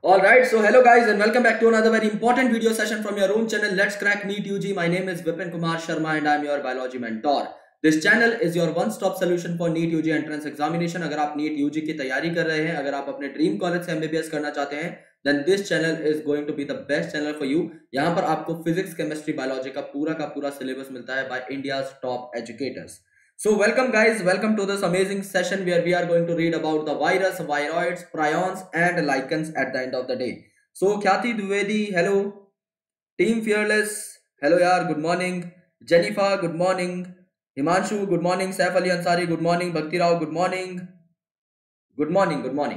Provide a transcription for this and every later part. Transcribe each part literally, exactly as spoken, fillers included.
All right, so hello guys and welcome back to another very important video session from your own channel. Let's crack NEET U G. My name is Vipin Kumar Sharma and I am your biology mentor. This channel is your one-stop solution for NEET U G entrance examination. अगर आप NEET U G की तैयारी कर रहे हैं, अगर आप अपने ड्रीम कॉलेज से M B B S करना चाहते हैं, then this channel is going to be the best channel for you. यहाँ पर आपको फिजिक्स, केमिस्ट्री, बायोलॉजी का पूरा का पूरा सिलेबस मिलता है by India's top educators. So welcome guys, welcome to this amazing session where we are going to read about the virus, viroids, prions and lichens at the end of the day. So Khyati Dwivedi, hello. Team Fearless, hello yaar, good morning. Jennifer, good morning. Himanshu, good morning. Saif Ali Ansari, good morning. Bhakti Rao, good morning. Good morning, good morning.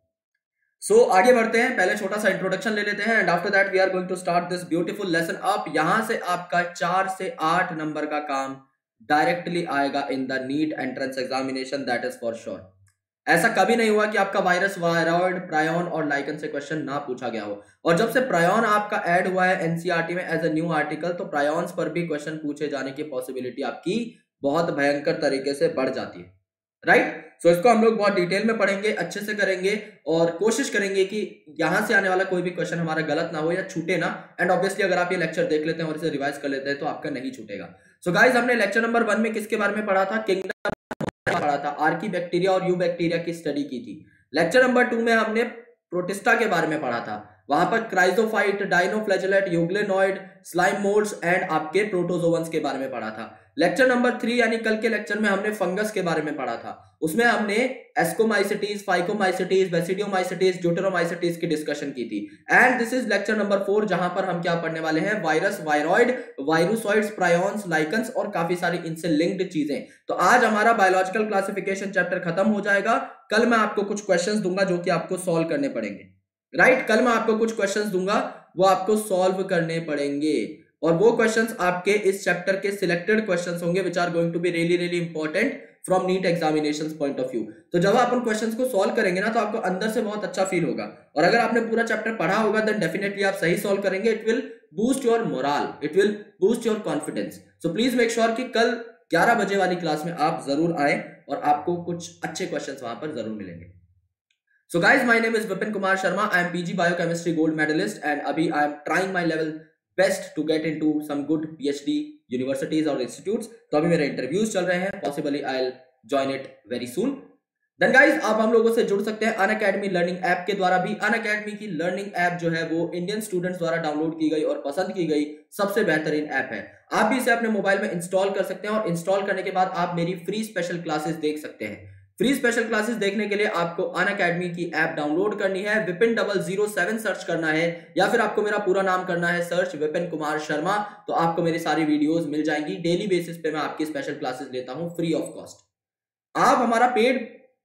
So आगे बढ़ते हैं, पहले छोटा सा introduction ले लेते हैं and after that we are going to start this beautiful lesson. आप यहां से आपका चार से आठ नंबर का काम डायरेक्टली आएगा in the NEET entrance examination, that is for sure. ऐसा कभी नहीं हुआ कि आपका वायरस, वायरॉइड, प्रायोन और लाइकन से क्वेश्चन ना पूछा गया हो। और जब से प्रायोन आपका ऐड हुआ है एनसीईआरटी में एज अ न्यू आर्टिकल, तो प्रायोन्स पर भी क्वेश्चन पूछे जाने की पॉसिबिलिटी आपकी बहुत भयंकर तरीके से बढ़ जाती है, राइट। सो इसको हम लोग बहुत डिटेल में पढ़ेंगे, अच्छे से करेंगे और कोशिश करेंगे कि यहां से आने वाला कोई भी क्वेश्चन हमारा गलत ना हो या छूटे ना। एंड ऑब्वियसली अगर आप ये लेक्चर देख लेते हैं और इसे रिवाइज कर लेते हैं तो आपका नहीं छूटेगा। सो so गाइस, हमने लेक्चर नंबर वन में किसके बारे में पढ़ा था? किंगडम पढ़ा था, आर्की बैक्टीरिया और यू बैक्टीरिया की स्टडी की थी। लेक्चर नंबर टू में हमने प्रोटिस्टा के बारे में पढ़ा था, वहां पर chrysophyte, dinoflagellate, euglenoid, slime moulds and आपके प्रोटोजोवंस के बारे में पढ़ा था। लेक्चर नंबर थ्री यानी कल के लेक्चर में हमने फंगस के बारे में पढ़ा था, उसमें हमने एस्कोमाइसिटीज, फाइकोमाइसिटीज, बेसिडियोमाइसिटीज, ड्यूटेरोमाइसिटीज की डिस्कशन की थी। And this is lecture number four, जहां पर हम क्या पढ़ने वाले हैं? Virus, viroid, virusoids, prions, lichens और काफी सारी इनसे लिंक्ड चीजें। तो आज हमारा बायोलॉजिकल क्लासिफिकेशन चैप्टर खत्म हो जाएगा। कल मैं आपको कुछ क्वेश्चंस दूंगा जो कि आपको सॉल्व करने पड़ेंगे, राइट right? कल मैं आपको कुछ क्वेश्चंस दूंगा, वो आपको सॉल्व करने पड़ेंगे और वो क्वेश्चंस आपके इस चैप्टर के सिलेक्टेड क्वेश्चंस होंगे which are going to be really really important from NEET examinations point of view. तो जब आप उन क्वेश्चंस को सॉल्व करेंगे ना, तो आपको अंदर से बहुत अच्छा फील होगा। और अगर आपने पूरा चैप्टर पढ़ा होगा देन डेफिनेटली आप सही सॉल्व करेंगे। It will boost your morale, it will boost your confidence. So please make sure कि कल ग्यारह बजे वाली क्लास में आप जरूर आए और आपको कुछ अच्छे क्वेश्चंस वहां पर जरूर मिलेंगे। So guys, my name is Vipin Kumar Sharma. I am P G Biochemistry Gold Medalist and अभी I am trying my level best to get into some good PhD universities or institutes. तो अभी मेरे interviews चल रहे हैं, possibly I'll join it very soon. Then guys, आप हम लोगों से जुड़ सकते हैं अनअकैडमी लर्निंग ऐप के द्वारा भी। अनअकैडमी की लर्निंग ऐप जो है वो इंडियन स्टूडेंट्स द्वारा डाउनलोड की गई और पसंद की गई सबसे बेहतरीन ऐप है। आप भी इसे अपने मोबाइल में इंस्टॉल कर सकते हैं और इंस्टॉल करने के बाद आप मेरी फ्री स्पेशल क्लासेस देख सकते हैं। फ्री स्पेशल क्लासेस देखने के लिए आपको अनअकैडमी की ऐप डाउनलोड करनी है, Vipin double zero seven search करना है या फिर आपको मेरा पूरा नाम करना है सर्च, विपिन कुमार शर्मा। तो आपको मेरी सारी वीडियोस मिल जाएंगी। डेली बेसिस पे मैं आपकी स्पेशल क्लासेस लेता हूं फ्री ऑफ कॉस्ट। आप हमारा पेड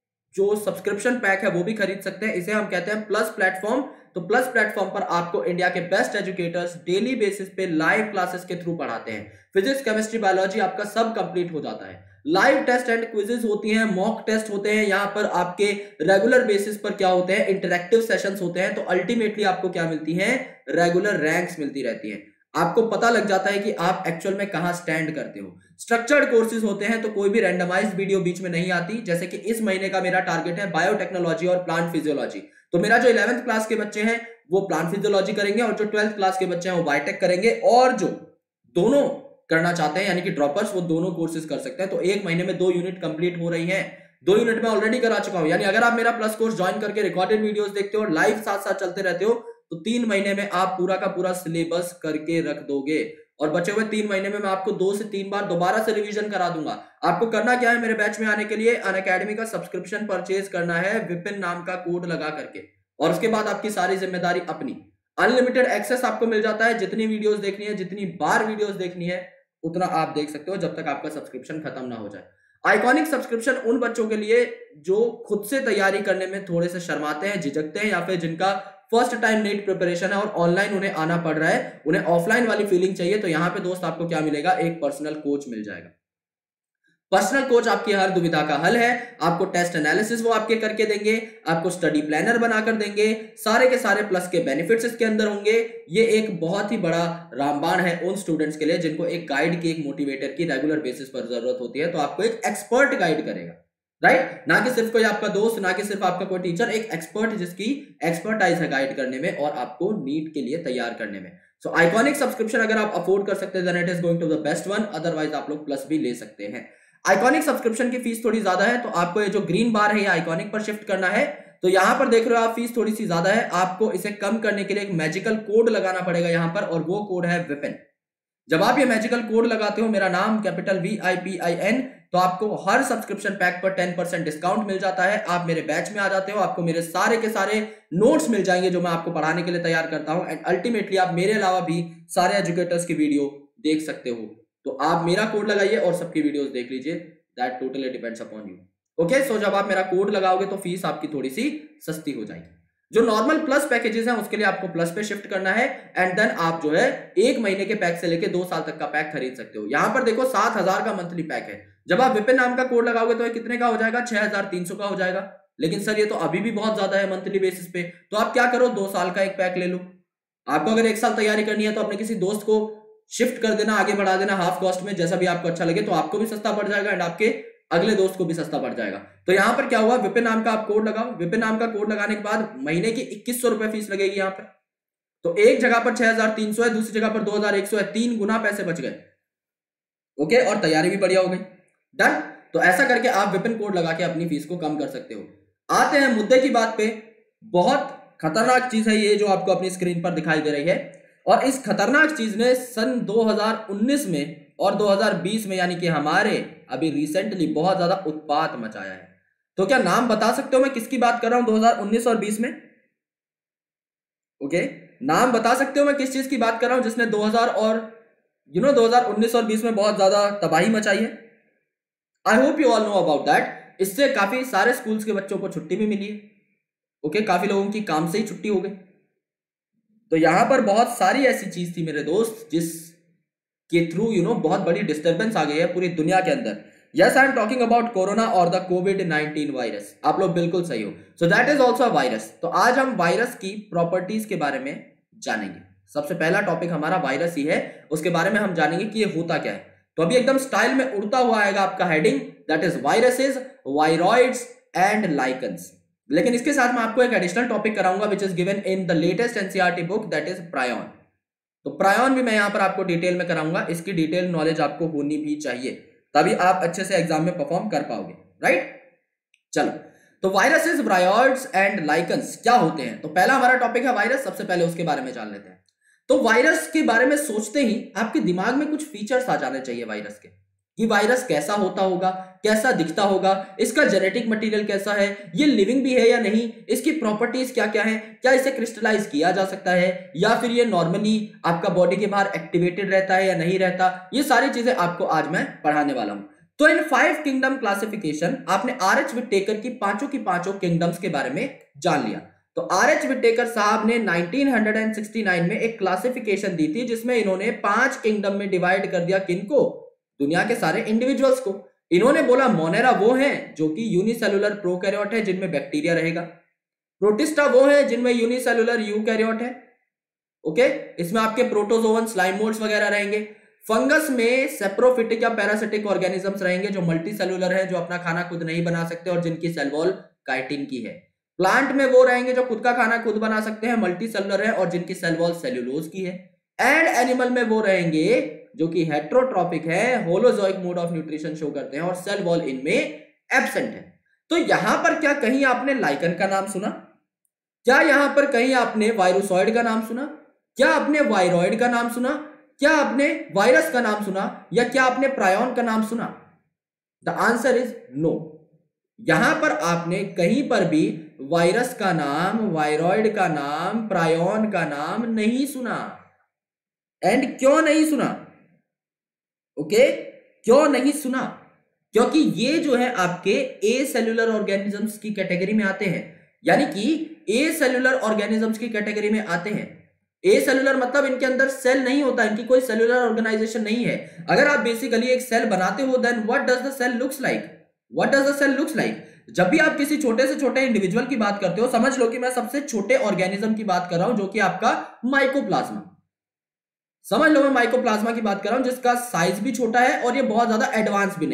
जो सब्सक्रिप्शन पैक है वो भी खरीद सकते हैं, इसे हम कहते हैं प्लस प्लेटफॉर्म। तो प्लस प्लेटफॉर्म पर आपको इंडिया के बेस्ट एजुकेटर्स डेली बेसिस पे लाइव क्लासेस के थ्रू पढ़ाते हैं। फिजिक्स, केमिस्ट्री, बायोलॉजी आपका सब कंप्लीट हो जाता है। लाइव टेस्ट एंड क्विजेस होती हैं, मॉक टेस्ट होते हैं, यहाँ पर आपके रेगुलर बेसिस पर क्या होते हैं? इंटरैक्टिव सेशंस होते हैं। तो अल्टीमेटली आपको क्या मिलती हैं? रेगुलर रैंक्स मिलती रहती हैं। आपको पता लग जाता है कि आप एक्चुअल में कहां स्टैंड करते हो। स्ट्रक्चर्ड कोर्सेज होते हैं, तो कोई भी रैंडमाइज्ड वीडियो बीच में नहीं आती। जैसे कि इस महीने का मेरा टारगेट है बायोटेक्नोलॉजी और प्लांट फिजियोलॉजी। तो मेरा जो इलेवेंथ क्लास के बच्चे हैं वो प्लांट फिजियोलॉजी करेंगे और जो ट्वेल्थ क्लास के बच्चे हैं वो बायोटेक करेंगे। और जो दोनों करना चाहते हैं यानी कि ड्रॉपर्स, वो दोनों कोर्सेज कर सकते हैं। तो एक महीने में दो यूनिट कंप्लीट हो रही हैं। दो यूनिट में ऑलरेडी करा चुका हूं। यानी अगर आप मेरा प्लस कोर्स ज्वाइन करके रिकॉर्डेड वीडियोस देखते हो और लाइव साथ साथ चलते रहते हो तो तीन महीने में आप पूरा का पूरा सिलेबस करके रख दोगे। और बचे हुए तीन महीने में मैं आपको दो से तीन बार दोबारा से रिवीजन करा दूंगा। आपको करना क्या है? मेरे बैच में आने के लिए अनअकैडमी का सब्सक्रिप्शन परचेज करना है विपिन नाम का कोड लगा करके, और उसके बाद आपकी सारी जिम्मेदारी अपनी। अनलिमिटेड एक्सेस आपको मिल जाता है। जितनी वीडियोस देखनी है, जितनी बार वीडियोस देखनी है उतना आप देख सकते हो जब तक आपका सब्सक्रिप्शन खत्म ना हो जाए। आइकॉनिक सब्सक्रिप्शन उन बच्चों के लिए जो खुद से तैयारी करने में थोड़े से शर्माते हैं, झिझकते हैं, या फिर जिनका फर्स्ट टाइम नीट प्रिपरेशन है और ऑनलाइन उन्हें आना पड़ रहा है, उन्हें ऑफलाइन वाली फीलिंग चाहिए। तो यहाँ पे दोस्त आपको क्या मिलेगा? एक पर्सनल कोच मिल जाएगा। पर्सनल कोच आपकी हर दुविधा का हल है। आपको टेस्ट एनालिसिस वो आपके करके देंगे, आपको स्टडी प्लानर बनाकर देंगे, सारे के सारे प्लस के बेनिफिट्स इसके अंदर होंगे। ये एक बहुत ही बड़ा रामबाण है उन स्टूडेंट्स के लिए जिनको एक गाइड की, एक मोटिवेटर की रेगुलर बेसिस पर जरूरत होती है। तो आपको एक एक्सपर्ट गाइड करेगा, राइट, ना कि सिर्फ कोई आपका दोस्त, ना कि सिर्फ आपका कोई टीचर, एक एक्सपर्ट जिसकी एक्सपर्टाइज है गाइड करने में और आपको नीट के लिए तैयार करने में। सो आइकॉनिक सब्सक्रिप्शन अगर आप अफोर्ड कर सकते हैं then it is going to the best one, otherwise आप लोग प्लस भी ले सकते हैं। आइकॉनिक सब्सक्रिप्शन की फीस थोड़ी ज्यादा है, तो आपको ये जो ग्रीन बार है ये आइकॉनिक पर शिफ्ट करना है। तो यहां पर देख रहे हो आप फीस थोड़ी सी ज्यादा है, आपको इसे कम करने के लिए एक मैजिकल कोड लगाना पड़ेगा यहां पर, और वो कोड है विपिन। जब आप ये मैजिकल कोड लगाते हो, मेरा नाम capital V I P I N, तो आपको हर सब्सक्रिप्शन पैक पर टेन परसेंट डिस्काउंट मिल जाता है। आप मेरे बैच में आ जाते हो, आपको मेरे सारे के सारे नोट्स मिल जाएंगे जो मैं आपको पढ़ाने के लिए तैयार करता हूं, एंड अल्टीमेटली आप मेरे अलावा भी सारे एजुकेटर्स की वीडियो देख सकते हो। तो आप मेरा कोड लगाइए और सबकी वीडियोस देख लीजिए, that totally depends upon you. Okay, so जब आप मेरा कोड लगाओगे तो फीस आपकी थोड़ी सी सस्ती हो जाएगी। जो नॉर्मल प्लस पैकेजेस हैं उसके लिए आपको प्लस पे शिफ्ट करना है, एंड देन आप जो है एक महीने के पैक से लेके दो साल तक का पैक खरीद सकते हो। यहां पर देखो सात हजार का मंथली पैक है, जब आप विपिन नाम का कोड लगाओगे तो ये कितने का हो जाएगा, छह हजार तीन सौ का हो जाएगा। लेकिन सर ये तो अभी भी बहुत ज्यादा है मंथली बेसिस पे, तो आप क्या करो, दो साल का एक पैक ले लो। आपको अगर एक साल तैयारी करनी है तो अपने किसी दोस्त को शिफ्ट कर देना, आगे बढ़ा देना हाफ कॉस्ट में, जैसा भी आपको अच्छा लगे, तो आपको भी सस्ता पड़ जाएगा एंड आपके अगले दोस्त को भी सस्ता पड़ जाएगा। तो यहां पर क्या हुआ, विपिन नाम का आप कोड लगाओ, विपिन नाम का कोड लगाने के बाद महीने की इक्कीस सौ रुपए फीस लगेगी यहां पर। तो एक जगह पर छह हजार तीन सौ है, दूसरी जगह पर दो हजार एक सौ है, तीन गुना पैसे बच गए। ओके, और तैयारी भी बढ़िया हो गई। डन। तो ऐसा करके आप विपिन कोड लगा के अपनी फीस को कम कर सकते हो। आते हैं मुद्दे की बात पे। बहुत खतरनाक चीज है ये जो आपको अपनी स्क्रीन पर दिखाई दे रही है, और इस खतरनाक चीज ने सन दो हजार उन्नीस में और दो हजार बीस में, यानी कि हमारे अभी रिसेंटली बहुत ज्यादा उत्पात मचाया है। तो क्या नाम बता सकते हो मैं किसकी बात कर रहा हूं दो हजार उन्नीस और बीस में? ओके, नाम बता सकते हो मैं किस चीज की बात कर रहा हूं जिसने दो हजार और यू नो दो हजार उन्नीस और बीस में बहुत ज्यादा तबाही मचाई है? I hope you all know about that. इससे काफी सारे स्कूल्स के बच्चों को छुट्टी भी मिली है। ओके okay, काफी लोगों की काम से ही छुट्टी हो गई। तो यहां पर बहुत सारी ऐसी चीज थी मेरे दोस्त जिस के थ्रू यू नो बहुत बड़ी डिस्टर्बेंस आ गई है पूरी दुनिया के अंदर। Yes, I am talking about corona और द कोविड नाइनटीन वायरस। आप लोग बिल्कुल सही हो। So that is also a virus. तो आज हम वायरस की प्रॉपर्टीज के बारे में जानेंगे। सबसे पहला टॉपिक हमारा वायरस ही है, उसके बारे में हम जानेंगे कि ये होता क्या है। तो अभी एकदम स्टाइल में उड़ता हुआ आएगा आपका heading, that is viruses, viroids and lichens. लेकिन इसके साथ मैं आपको एक एडिशनल टॉपिक कराऊंगा which is given in the latest NCERT book, that is prion. तो प्रायोन भी मैं यहां पर आपको डिटेल में कराऊंगा। इसकी डिटेल नॉलेज आपको होनी भी चाहिए, तभी आप अच्छे से एग्जाम में परफॉर्म कर पाओगे, राइट? चलो, तो वायरसेस, वायरॉइड्स एंड लाइकन्स क्या होते हैं? तो पहला हमारा टॉपिक है वायरस। सबसे पहले उसके बारे में जान लेते हैं। तो वायरस के बारे में सोचते ही आपके दिमाग में कुछ फीचर्स आ जाने चाहिए वायरस के, कि वायरस कैसा होता होगा, कैसा दिखता होगा, इसका जेनेटिक मटेरियल कैसा है, ये लिविंग भी है या नहीं, इसकी प्रॉपर्टीज क्या क्या है, क्या इसे क्रिस्टलाइज किया जा सकता है या फिर ये नॉर्मली आपका बॉडी के बाहर एक्टिवेटेड रहता है या नहीं रहता। ये सारी चीजें आपको आज मैं पढ़ाने वाला हूं। तो इन फाइव किंगडम क्लासिफिकेशन आपने आर एच विटेकर की पांचों की पांचों किंगडम्स के बारे में जान लिया। तो आर एच विटेकर साहब ने नाइनटीन सिक्सटी नाइन में एक क्लासिफिकेशन दी थी जिसमें इन्होंने पांच किंगडम में डिवाइड कर दिया। किनको? दुनिया के सारे इंडिविजुअल्स को। इन्होंने बोला मोनेरा वो हैं जो कि यूनिसेलुलर प्रोकैरियोट है जिनमें बैक्टीरिया रहेगा, प्रोटिस्टा वो है जिनमें यूनिसेलुलर यूकैरियोट है, ओके, इसमें आपके प्रोटोजोवन, स्लाइम मोल्ड्स वगैरह रहेंगे। फंगस में सेप्रोफिटिक या पैरासिटिक ऑर्गेनिजम्स रहेंगे जो मल्टी सेलुलर है, जो अपना खाना खुद नहीं बना सकते और जिनकी सेल वॉल काइटिन की है। प्लांट में वो रहेंगे जो खुद का खाना खुद बना सकते हैं, मल्टी सेलुलर है और जिनकी सेल वॉल सेल्यूलोज की है। एंड एनिमल में वो रहेंगे जो कि हेट्रोट्रॉपिक है, holozoic mode of nutrition show करते हैं और सेल वॉल इनमें एब्सेंट है। तो यहां पर क्या कहीं आपने लाइकन का नाम सुना? क्या यहां पर कहीं आपने वायरोसॉइड का नाम सुना? क्या आपने वायरॉइड का नाम सुना? क्या आपने वायरस का नाम सुना? या क्या आपने प्रायोन का नाम सुना? The answer is no. यहां पर आपने कहीं पर भी वायरस का नाम, वायरॉइड का नाम, प्रायोन का नाम नहीं सुना। एंड क्यों नहीं सुना? Okay okay? क्यों नहीं सुना? क्योंकि ये जो है आपके ए सेलुलर ऑर्गेनिजम्स की कैटेगरी में आते हैं, यानी कि ए सेलुलर ऑर्गेनिजम्स की कैटेगरी में आते हैं। ए सेलुलर मतलब इनके अंदर सेल नहीं होता, इनकी कोई सेलुलर ऑर्गेनाइजेशन नहीं है। अगर आप बेसिकली एक सेल बनाते हो then what does the cell looks like? What does the cell looks like? जब भी आप किसी छोटे से छोटे इंडिविजुअल की बात करते हो, समझ लो कि मैं सबसे छोटे ऑर्गेनिज्म की बात कर रहा हूं जो कि आपका माइकोप्लाज्मा। समझ लो मैं माइकोप्लाज्मा की बात कर रहा हूं जिसका साइज भी छोटा है और ये बहुत ज्यादा एडवांस भी नहीं है।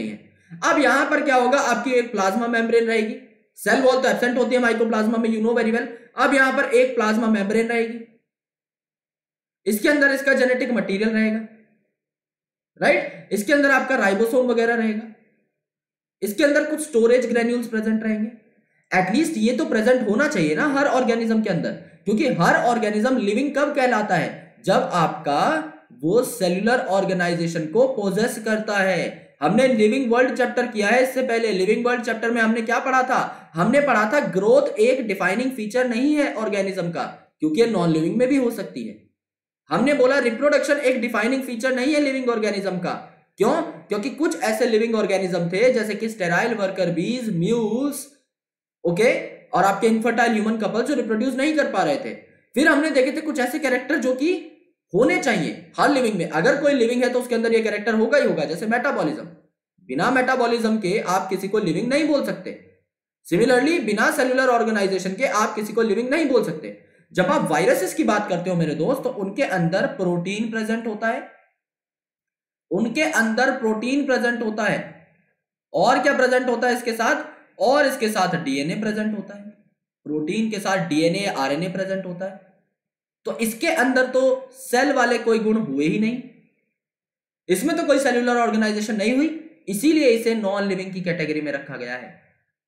अब यहां पर क्या होगा, आपकी एक प्लाज्मा मेम्ब्रेन रहेगी, सेल वॉल तो एब्सेंट होती है माइकोप्लाज्मा में, यू नो वेरी वेल। अब यहां पर एक प्लाज्मा मेम्ब्रेन रहेगी, इसके अंदर इसका जेनेटिक मटेरियल रहेगा, राइट। इसके अंदर आपका राइबोसोम वगैरह रहेगा, इसके अंदर कुछ स्टोरेज ग्रेन्यूल्स प्रेजेंट रहेंगे। एटलीस्ट ये तो प्रेजेंट होना चाहिए ना हर ऑर्गेनिज्म के अंदर, क्योंकि हर ऑर्गेनिज्म लिविंग कब कहलाता है, जब आपका वो सेल्यूलर ऑर्गेनाइजेशन को पोजेस करता है। हमने लिविंग वर्ल्ड चैप्टर किया है इससे पहले। लिविंग वर्ल्ड चैप्टर में हमने क्या पढ़ा था, हमने पढ़ा था ग्रोथ एक डिफाइनिंग फीचर नहीं है ऑर्गेनिज्म का, क्योंकि नॉन लिविंग में भी हो सकती है। हमने बोला रिप्रोडक्शन एक डिफाइनिंग फीचर नहीं है लिविंग ऑर्गेनिज्म का। क्यों? क्योंकि कुछ ऐसे लिविंग ऑर्गेनिज्म थे जैसे कि स्टेराइल वर्कर बीज, म्यूस, ओके, और आपके इनफर्टाइल ह्यूमन कपल जो रिप्रोड्यूस नहीं कर पा रहे थे। फिर हमने देखे थे कुछ ऐसे कैरेक्टर जो कि होने चाहिए हर लिविंग में। अगर कोई लिविंग है तो उसके अंदर ये कैरेक्टर होगा ही होगा, जैसे मेटाबॉलिज्म। बिना मेटाबॉलिज्म के आप किसी को लिविंग नहीं बोल सकते। सिमिलरली बिना सेल्यूलर ऑर्गेनाइजेशन के आप किसी को लिविंग नहीं बोल सकते। जब आप वायरसेस की बात करते हो मेरे दोस्त, तो उनके अंदर प्रोटीन प्रेजेंट होता है, उनके अंदर प्रोटीन प्रेजेंट होता है, और क्या प्रेजेंट होता है इसके साथ, और इसके साथ डीएनए प्रेजेंट होता है। प्रोटीन के साथ डीएनए, आरएनए प्रेजेंट होता है। तो इसके अंदर तो सेल वाले कोई गुण हुए ही नहीं, इसमें तो कोई सेल्यूलर ऑर्गेनाइजेशन नहीं हुई, इसीलिए इसे नॉन लिविंग की कैटेगरी में रखा गया है।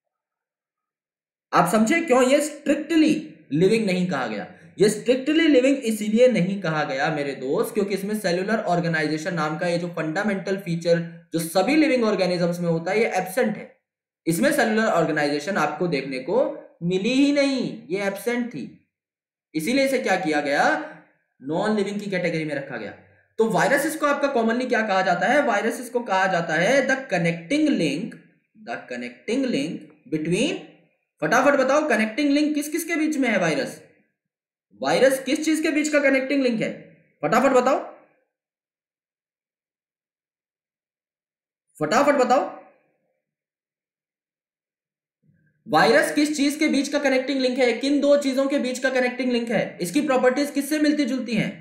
आप समझे क्यों ये स्ट्रिक्टली लिविंग नहीं कहा गया? ये स्ट्रिक्टली लिविंग इसीलिए नहीं कहा गया मेरे दोस्त, क्योंकि इसमें सेल्यूलर ऑर्गेनाइजेशन नाम का ये जो फंडामेंटल फीचर जो सभी लिविंग ऑर्गेनिजम्स में होता है, ये एब्सेंट है। इसमें सेल्यूलर ऑर्गेनाइजेशन आपको देखने को मिली ही नहीं, ये एब्सेंट थी। इसीलिए इसे क्या किया गया, नॉन लिविंग की कैटेगरी में रखा गया। तो वायरसेस को आपका कॉमनली क्या कहा जाता है, वायरसेस को कहा जाता है the connecting link, the connecting link between, फटाफट बताओ कनेक्टिंग लिंक किस किस के बीच में है? वायरस वायरस किस चीज के बीच का कनेक्टिंग लिंक है? फटाफट बताओ, फटाफट बताओ, वायरस किस चीज के बीच का कनेक्टिंग लिंक है? किन दो चीजों के बीच का कनेक्टिंग लिंक है? इसकी प्रॉपर्टीज किससे मिलती जुलती हैं?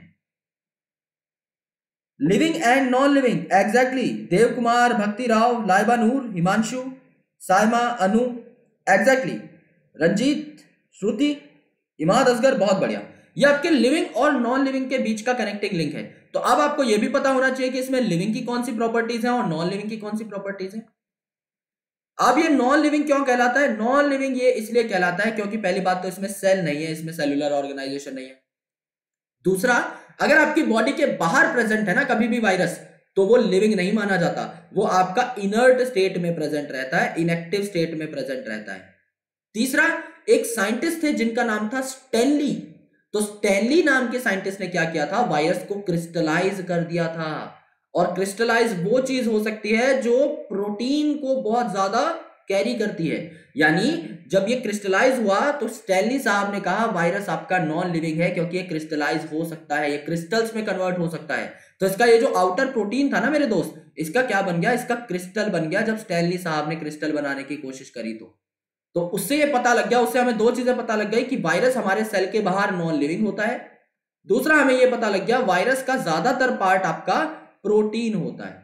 Living and non living, exactly. Dev Kumar, Bhakti Rao, Laiba Noor, Himanshu, Saima, Anu, exactly. Ranjit, Shruti, Imad Asghar, बहुत बढ़िया। ये आपके लिविंग और नॉन लिविंग के बीच का कनेक्टिंग लिंक है। तो अब आपको यह भी पता होना चाहिए कि इसमें लिविंग की कौन सी प्रॉपर्टीज हैं और नॉन लिविंग की कौन सी प्रॉपर्टीज हैं। अब ये नॉन लिविंग क्यों कहलाता है? नॉन लिविंग ये इसलिए कहलाता है क्योंकि पहली बात तो इसमें सेल नहीं है, इसमें सेल्यूलर ऑर्गेनाइजेशन नहीं है। दूसरा, अगर आपकी बॉडी के बाहर प्रेजेंट है ना कभी भी वायरस, तो वो लिविंग नहीं माना जाता, वो आपका इनर्ट स्टेट में प्रेजेंट रहता है, इनएक्टिव स्टेट में प्रेजेंट रहता है। तीसरा, एक साइंटिस्ट थे जिनका नाम था स्टैनली। तो स्टैनली नाम के साइंटिस्ट ने क्या किया था, वायरस को क्रिस्टलाइज कर दिया था। और क्रिस्टलाइज वो चीज हो सकती है जो प्रोटीन को बहुत ज्यादा कैरी करती है। यानी जब ये क्रिस्टलाइज हुआ तो स्टैनली साहब ने कहा वायरस आपका नॉन लिविंग है, क्योंकि ये क्रिस्टलाइज हो सकता है, ये क्रिस्टल्स में कन्वर्ट हो सकता है। तो इसका ये जो आउटर प्रोटीन था ना मेरे दोस्त, इसका क्या बन गया, इसका क्रिस्टल बन गया। जब स्टैनली साहब ने क्रिस्टल बनाने की कोशिश करी तो तो उससे ये पता लग गया, उससे हमें दो चीजें पता लग गई कि वायरस हमारे सेल के बाहर नॉन लिविंग होता है। दूसरा, हमें ये पता लग गया वायरस का ज्यादातर पार्ट आपका प्रोटीन होता है,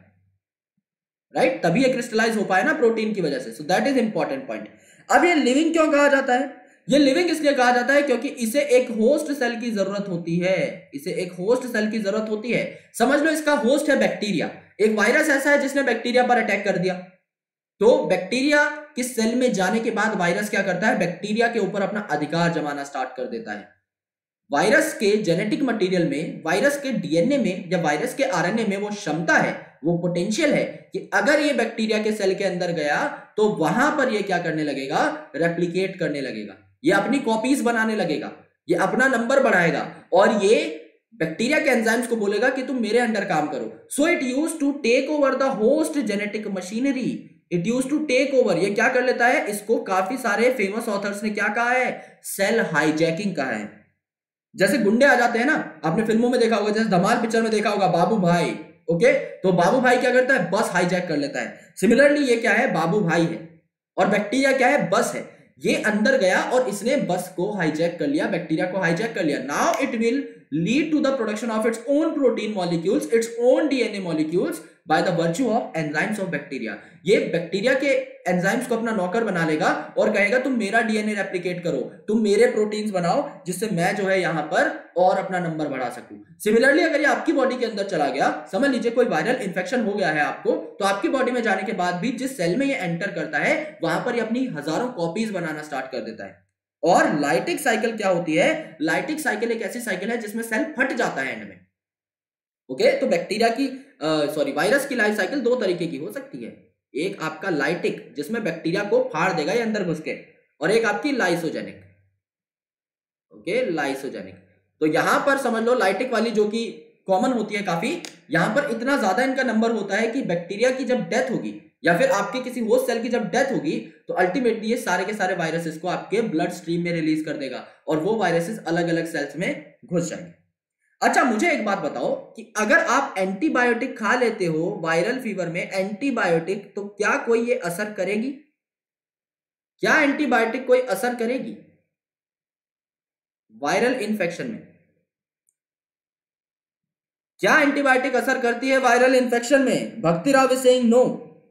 राइट। तभी ये क्रिस्टलाइज हो पाए ना प्रोटीन की वजह से। So that is important point. अब ये लिविंग क्यों कहा जाता है? ये लिविंग इसलिए कहा जाता है क्योंकि इसे एक होस्ट सेल की जरूरत होती है, इसे एक होस्ट सेल की जरूरत होती है। समझ लो इसका होस्ट है बैक्टीरिया। एक वायरस ऐसा है जिसने बैक्टीरिया पर अटैक कर दिया, तो बैक्टीरिया की सेल में जाने के बाद वायरस क्या करता है, बैक्टीरिया के ऊपर अपना अधिकार जमाना स्टार्ट कर देता है। वायरस के जेनेटिक मटेरियल में, वायरस के डीएनए में या वायरस के आरएनए में वो क्षमता है, वो पोटेंशियल है कि अगर ये बैक्टीरिया के सेल के अंदर गया तो वहां पर ये क्या करने लगेगा, रेप्लिकेट करने लगेगा, ये अपनी कॉपीज बनाने लगेगा, ये अपना नंबर बढ़ाएगा और ये बैक्टीरिया के एंजाइम्स को बोलेगा कि तुम मेरे अंडर काम करो। So it used to take over the host genetic machinery, it used to take over. ये क्या कर लेता है, इसको काफी सारे फेमस ऑथर्स ने क्या कहा है, सेल हाईजैकिंग कहा है। जैसे गुंडे आ जाते हैं ना, आपने फिल्मों में देखा होगा, जैसे धमाल पिक्चर में देखा होगा बाबू भाई, ओके, तो बाबू भाई क्या करता है, बस हाईजैक कर लेता है। सिमिलरली ये क्या है, बाबू भाई है और बैक्टीरिया क्या है, बस है। ये अंदर गया और इसने बस को हाईजैक कर लिया, बैक्टीरिया को हाईजैक कर लिया। Now it will lead to the production of its own protein molecules, its own DNA molecules, by the virtue of enzymes of bacteria. ये बैक्टीरिया के एंजाइम्स को अपना नौकर बना लेगा और कहेगा तुम मेरा डीएनए रेप्लिकेट करो, तुम मेरे प्रोटीन्स बनाओ, जिससे मैं जो है यहां पर और अपना नंबर बढ़ा सकूं। सिमिलरली अगर ये आपकी बॉडी के अंदर चला गया, समझ लीजिए कोई वायरल इंफेक्शन हो गया है आपको, तो आपकी बॉडी में जाने के बाद भी जिस सेल में ये एंटर करता है वहां पर ये अपनी हजारों कॉपीज बनाना स्टार्ट कर देता है। और लाइटिक साइकिल क्या होती है? लाइटिक साइकिल एक ऐसी साइकिल है जिसमें सेल फट जाता है एंड में। ओके, तो बैक्टीरिया की सॉरी वायरस की लाइफ साइकिल दो तरीके की हो सकती है। एक आपका लाइटिक जिसमें बैक्टीरिया को फाड़ देगा ये अंदर घुस के, और एक आपकी लाइसोजेनिक। Okay, lysogenic. तो यहां पर समझ लो लाइटिक वाली जो कि कॉमन होती है काफी, यहां पर इतना ज्यादा इनका नंबर होता है कि बैक्टीरिया की जब डेथ होगी या फिर आपके किसी होस्ट सेल की जब डेथ होगी तो अल्टीमेटली ये सारे के सारे वायरसेस को आपके ब्लड स्ट्रीम में रिलीज कर देगा और वो वायरसेस अलग अलग सेल्स में घुस जाएंगे। अच्छा, मुझे एक बात बताओ कि अगर आप एंटीबायोटिक खा लेते हो वायरल फीवर में, एंटीबायोटिक, तो क्या कोई ये असर करेगी? क्या एंटीबायोटिक कोई असर करेगी वायरल इन्फेक्शन में? क्या एंटीबायोटिक असर करती है वायरल इन्फेक्शन में? Bhakti Rao is saying no,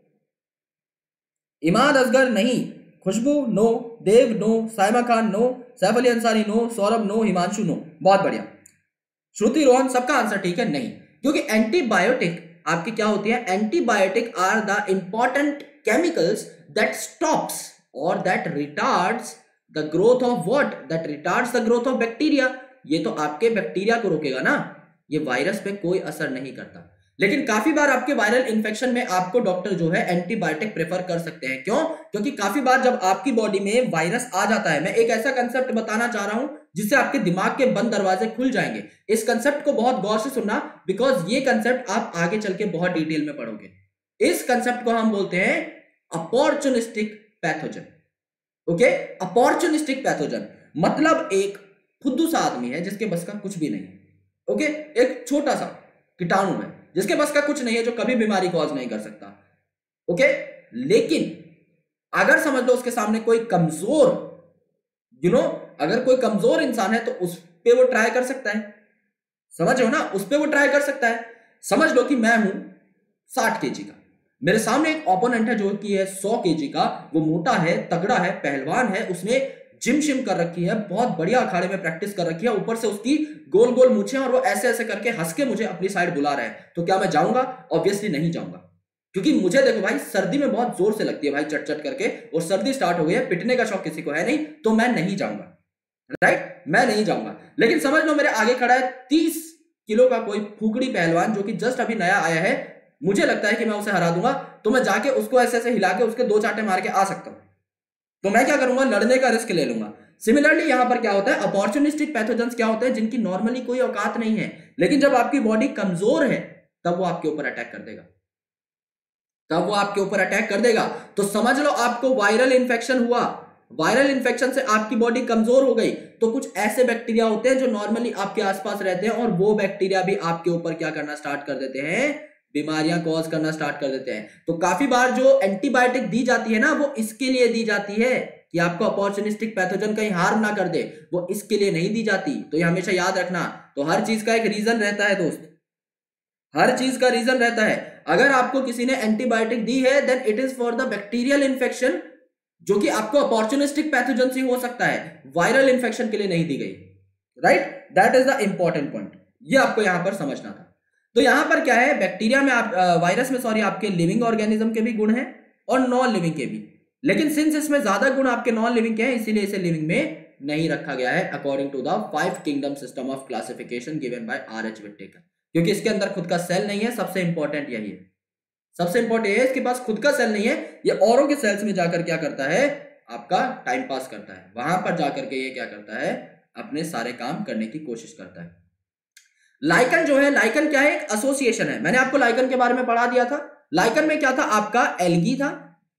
Imad Asghar नहीं, Khushboo no, Dev no, Saima Khan no, Saif Ali Ansari no, Saurabh no, Himanshu no. बहुत बढ़िया। श्रुति रोहन, सबका आंसर ठीक है नहीं, क्योंकि एंटीबायोटिक आपकी क्या होती है? Antibiotic are the important chemicals that stops और that retards the growth of what? That retards the growth of bacteria. ये तो आपके बैक्टीरिया को रोकेगा ना, ये वायरस पे कोई असर नहीं करता। लेकिन काफी बार आपके वायरल इंफेक्शन में आपको डॉक्टर जो है एंटीबायोटिक प्रेफर कर सकते हैं। क्यों? क्योंकि काफी बार जब आपकी बॉडी में वायरस आ जाता है, मैं एक ऐसा कंसेप्ट बताना चाह रहा हूं जिससे आपके दिमाग के बंद दरवाजे खुल जाएंगे। इस कंसेप्ट को बहुत गौर से सुनना, बिकॉज ये कंसेप्ट आप आगे चल के बहुत डिटेल में पढ़ोगे। इस कंसेप्ट को हम बोलते हैं opportunistic pathogen. Okay, opportunistic pathogen मतलब एक फुद्दू सा आदमी है जिसके बस का कुछ भी नहीं है। ओके, एक छोटा सा कीटाणु है जिसके बस का कुछ नहीं है, जो कभी बीमारी कॉज नहीं कर सकता। ओके, लेकिन अगर समझ लो उसके सामने कोई कमजोर यू नो अगर कोई कमजोर इंसान है तो उस पे वो ट्राई कर सकता है। समझ हो ना, उस पे वो ट्राई कर सकता है। समझ लो कि मैं हूं साठ केजी का, मेरे सामने एक ओपोनेंट है जो कि है सौ केजी का, वो मोटा है, तगड़ा है, पहलवान है, उसने जिम शिम कर रखी है, बहुत बढ़िया अखाड़े में प्रैक्टिस कर रखी है, ऊपर से उसकी गोल गोल मूछें, और वो ऐसे ऐसे करके हंस के मुझे अपनी साइड बुला रहा है। तो क्या मैं जाऊंगा? ऑब्वियसली नहीं जाऊंगा, क्योंकि मुझे देखो भाई सर्दी में बहुत जोर से लगती है भाई, चट चट करके, और सर्दी स्टार्ट हो गई है, पिटने का शौक किसी को है नहीं, तो मैं नहीं जाऊंगा। राइट, मैं नहीं जाऊंगा। लेकिन समझ लो मेरे आगे खड़ा है तीस किलो का कोई फूकड़ी पहलवान जो कि जस्ट अभी नया आया है, मुझे लगता है कि मैं उसे हरा दूंगा, तो मैं जाके उसको ऐसे ऐसे हिला के उसके दो चाटे मार के आ सकता हूं। तो मैं क्या करूंगा? लड़ने का रिस्क ले लूंगा। सिमिलरली यहां पर क्या होता है? अपॉर्चुनिस्टिक पैथोजेंस क्या होते हैं? जिनकी नॉर्मली कोई औकात नहीं है, लेकिन जब आपकी बॉडी कमजोर है तब वो आपके ऊपर अटैक कर देगा, तब वो आपके ऊपर अटैक कर देगा। तो समझ लो आपको वायरल इंफेक्शन हुआ, वायरल इंफेक्शन से आपकी बॉडी कमजोर हो गई, तो कुछ ऐसे बैक्टीरिया होते हैं जो नॉर्मली आपके आसपास रहते हैं, और वो बैक्टीरिया भी आपके ऊपर क्या करना स्टार्ट कर देते हैं? बीमारियां कॉज करना स्टार्ट कर देते हैं। तो काफी बार जो एंटीबायोटिक दी जाती है ना, वो इसके लिए दी जाती है कि आपको अपॉर्चुनिस्टिक पैथोजन कहीं हार्म ना कर दे, वो इसके लिए नहीं दी जाती। तो ये हमेशा याद रखना। तो हर चीज का एक रीजन रहता है दोस्त, हर चीज का रीजन रहता है। अगर आपको किसी ने एंटीबायोटिक दी है then it is for the bacterial infection, जो कि आपको अपॉर्चुनिस्टिक पैथोजन से हो सकता है, वायरल इन्फेक्शन के लिए नहीं दी गई। Right, that is the important point, ये आपको यहां पर समझना था। तो यहां पर क्या है? बैक्टीरिया में आप वायरस में सॉरी आपके लिविंग ऑर्गेनिज्म के भी गुण हैं और नॉन लिविंग के भी, लेकिन सिंस इसमें ज्यादा गुण आपके नॉन लिविंग के हैं, इसीलिए इसे लिविंग में नहीं रखा गया है according to the five kingdom system of classification given by R H Whittaker, क्योंकि इसके अंदर खुद का सेल नहीं है। सबसे इंपॉर्टेंट यही है, सबसे इंपॉर्टेंट है इसके पास खुद का सेल नहीं है, ये औरों के सेल्स में जाकर क्या करता है? आपका टाइम पास करता है, वहां पर जाकर के ये क्या करता है? अपने सारे काम करने की कोशिश करता है। लाइकन जो है, लाइकन क्या है? एक एसोसिएशन है। मैंने आपको लाइकन के बारे में पढ़ा दिया था। लाइकन में क्या था? आपका एल्गी था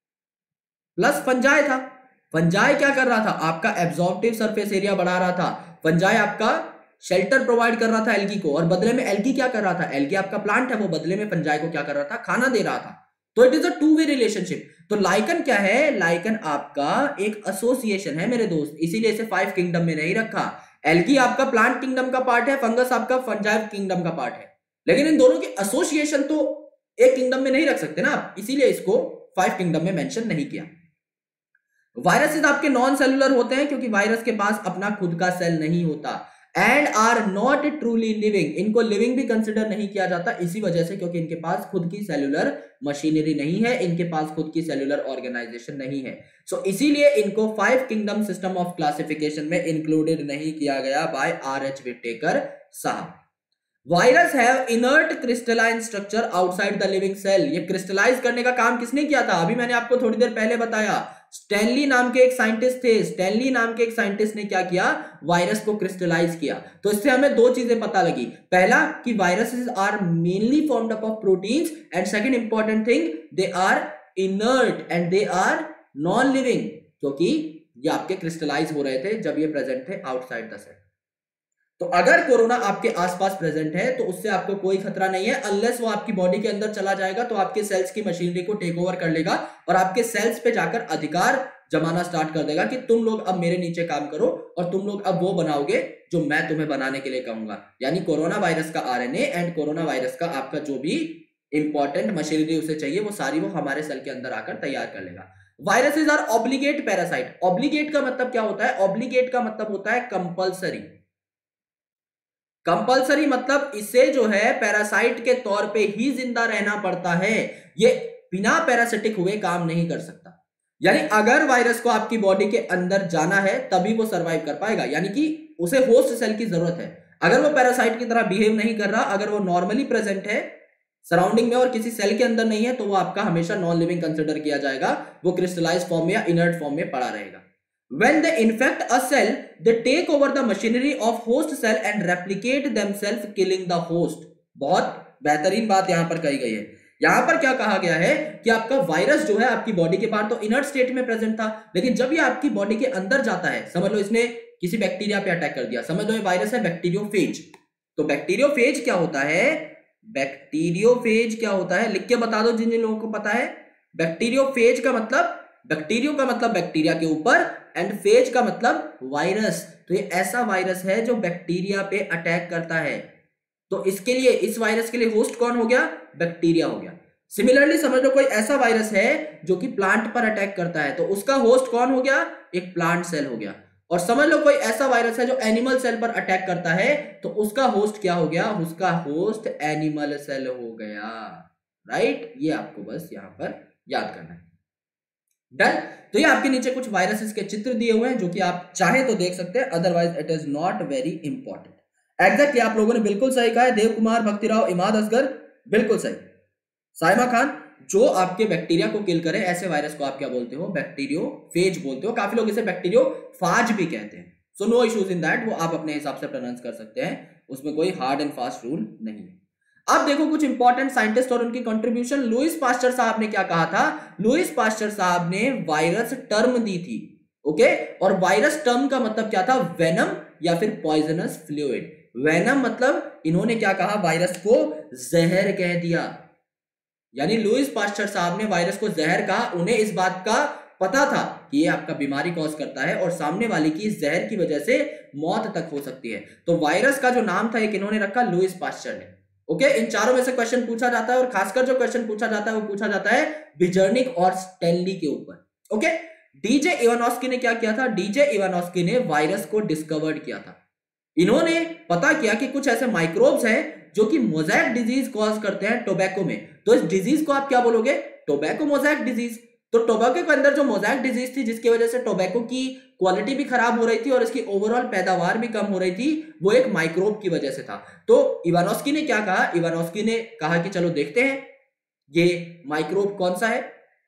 प्लस फंजाई था। फंजाई क्या कर रहा था? आपका एब्जॉर्प्टिव सरफेस एरिया बढ़ा रहा था। फंजाई आपका शेल्टर प्रोवाइड कर रहा था एल्गी को, और बदले में एल्गी क्या कर रहा था? एल्गी आपका प्लांट है, वो बदले में फंजाई को क्या कर रहा था? खाना दे रहा था। तो it is a two way relationship. तो लाइकन क्या है? लाइकन आपका एक एसोसिएशन है मेरे दोस्त, इसीलिए इसे फाइव किंगडम में नहीं रखा। एल्गी आपका प्लांट किंगडम का पार्ट है, फंगस आपका फंजाई किंगडम का पार्ट है, लेकिन इन दोनों की एसोसिएशन तो एक किंगडम में नहीं रख सकते ना आप, इसीलिए इसको फाइव किंगडम में मेंशन नहीं किया। वायरसेस आपके नॉन सेलुलर होते हैं क्योंकि वायरस के पास अपना खुद का सेल नहीं होता, and are not truly living, इनको लिविंग भी कंसिडर नहीं किया जाता इसी वजह से क्योंकि इनके पास खुद की सेलुलर मशीनरी नहीं है, इनके पास खुद की सेलुलर ऑर्गेनाइजेशन नहीं है। सो so, इसीलिए इनको five kingdom system of classification में इंक्लूडेड नहीं किया गया बाय आर एच विटेकर साहब। Virus have inert crystalline structure outside the living cell, ये क्रिस्टलाइज करने का काम किसने किया था? अभी मैंने आपको थोड़ी देर पहले बताया, स्टैनली नाम के एक साइंटिस्ट थे। स्टैनली नाम के एक साइंटिस्ट ने क्या किया? वायरस को क्रिस्टलाइज किया। तो इससे हमें दो चीजें पता लगी, पहला कि viruses are mainly formed up of proteins, and second important thing, they are inert and they are non living, क्योंकि ये आपके क्रिस्टलाइज हो रहे थे जब ये प्रेजेंट थे आउटसाइड द सेल। तो अगर कोरोना आपके आसपास प्रेजेंट है तो उससे आपको कोई खतरा नहीं है, अनलेस वो आपकी बॉडी के अंदर चला जाएगा तो आपके सेल्स की मशीनरी को टेक ओवर कर लेगा और आपके सेल्स पे जाकर अधिकार जमाना स्टार्ट कर देगा कि तुम लोग अब मेरे नीचे काम करो और तुम लोग अब वो बनाओगे जो मैं तुम्हें बनाने के लिए कहूंगा। यानी कोरोना वायरस का आरएनए एंड कोरोना वायरस का आपका जो भी इंपॉर्टेंट मशीनरी उसे चाहिए वो सारी वो हमारे सेल के अंदर आकर तैयार कर लेगा। Viruses are obligate parasite. Obligate का मतलब क्या होता है? ऑब्लिगेट का मतलब होता है कंपल्सरी। कंपल्सरी मतलब इसे जो है पैरासाइट के तौर पे ही जिंदा रहना पड़ता है, ये बिना पैरासिटिक हुए काम नहीं कर सकता। यानी अगर वायरस को आपकी बॉडी के अंदर जाना है तभी वो सरवाइव कर पाएगा, यानी कि उसे होस्ट सेल की जरूरत है। अगर वो पैरासाइट की तरह बिहेव नहीं कर रहा, अगर वो नॉर्मली प्रेजेंट है सराउंडिंग में और किसी सेल के अंदर नहीं है, तो वो आपका हमेशा नॉन लिविंग कंसिडर किया जाएगा, वो क्रिस्टलाइज फॉर्म में या इनर्ट फॉर्म में पड़ा रहेगा। When they infect a cell, they take over the machinery of host cell and replicate themselves, killing the host. बहुत बेहतरीन बात यहां पर कही गई है। यहां पर क्या कहा गया है कि आपका वायरस जो है आपकी बॉडी के बाहर तो इनर्ट स्टेट में प्रेजेंट था, लेकिन जब ये आपकी बॉडी के अंदर जाता है, समझ लो इसने किसी बैक्टीरिया पे अटैक कर दिया, समझ लो ये वायरस है बैक्टीरियोफेज। तो बैक्टीरियोफेज क्या होता है? बैक्टीरियोफेज क्या होता है लिख के बता दो जिन जिन लोगों को पता है। बैक्टीरियोफेज का मतलब, बैक्टीरियो का मतलब बैक्टीरिया के ऊपर एंड फेज का मतलब वायरस। तो ये ऐसा वायरस है जो बैक्टीरिया पे अटैक करता है, तो इसके लिए, इस वायरस के लिए होस्ट कौन हो गया? बैक्टीरिया हो गया। सिमिलरली समझ लो कोई ऐसा वायरस है जो कि प्लांट पर अटैक करता है, तो उसका होस्ट कौन हो गया? एक प्लांट सेल हो गया। और समझ लो कोई ऐसा वायरस है जो एनिमल सेल पर अटैक करता है, तो उसका होस्ट क्या हो गया? उसका होस्ट एनिमल सेल हो गया। राइट, ये आपको बस यहां पर याद करना है। डन। तो ये आपके नीचे कुछ वायरसेस के चित्र दिए हुए हैं जो कि आप चाहे तो देख सकते हैं, otherwise it is not very important. Exactly आप लोगों ने बिल्कुल सही कहा है। देव कुमार, भक्तिराव, इमाद असगर, बिल्कुल सही। साइमा खान, जो आपके बैक्टीरिया को किल करे ऐसे वायरस को आप क्या बोलते हो? बैक्टीरियोफेज बोलते हो। काफी लोग इसे बैक्टीरियोफाज भी कहते हैं। So no issues in that, वो आप अपने हिसाब से प्रोनाउंस कर सकते हैं, उसमें कोई हार्ड एंड फास्ट रूल नहीं है। अब देखो कुछ इंपॉर्टेंट साइंटिस्ट और उनकी कंट्रीब्यूशन। लुईस पास्चर साहब ने क्या कहा था? लुईस पास्चर साहब ने वायरस टर्म दी थी, ओके। और वायरस टर्म का मतलब क्या था? वेनम या फिर पॉइजनस फ्लूइड। वेनम मतलब इन्होंने क्या कहा? वायरस को जहर कह दिया। यानी लुईस पास्चर साहब ने वायरस को जहर कहा। उन्हें इस बात का पता था कि ये आपका बीमारी कॉज करता है और सामने वाले की जहर की वजह से मौत तक हो सकती है। तो वायरस का जो नाम था एक इन्होंने रखा, लुईस पास्चर ने। ओके okay, इन चारों में से क्वेश्चन पूछा जाता है और खासकर जो क्वेश्चन पूछा जाता है वो पूछा जाता है बिजर्निक और स्टेनली के ऊपर। ओके, डीजे इवानोस्की ने क्या किया था? डीजे इवानोस्की ने वायरस को डिस्कवर्ड किया था। इन्होंने पता किया कि कुछ ऐसे माइक्रोब्स हैं जो कि मोज़ेक डिजीज कॉज करते हैं टोबैको में। तो इस डिजीज को आप क्या बोलोगे? Tobacco mosaic disease. तो टोबैको के अंदर जो मोज़ेक डिजीज थी जिसकी वजह से टोबैको की क्वालिटी भी खराब हो रही थी और इसकी ओवरऑल पैदावार भी कम हो रही थी, वो एक माइक्रोब की वजह से था। तो इवानोस्की ने क्या कहा? इवानोस्की ने कहा कि चलो देखते हैं ये माइक्रोब कौन सा है।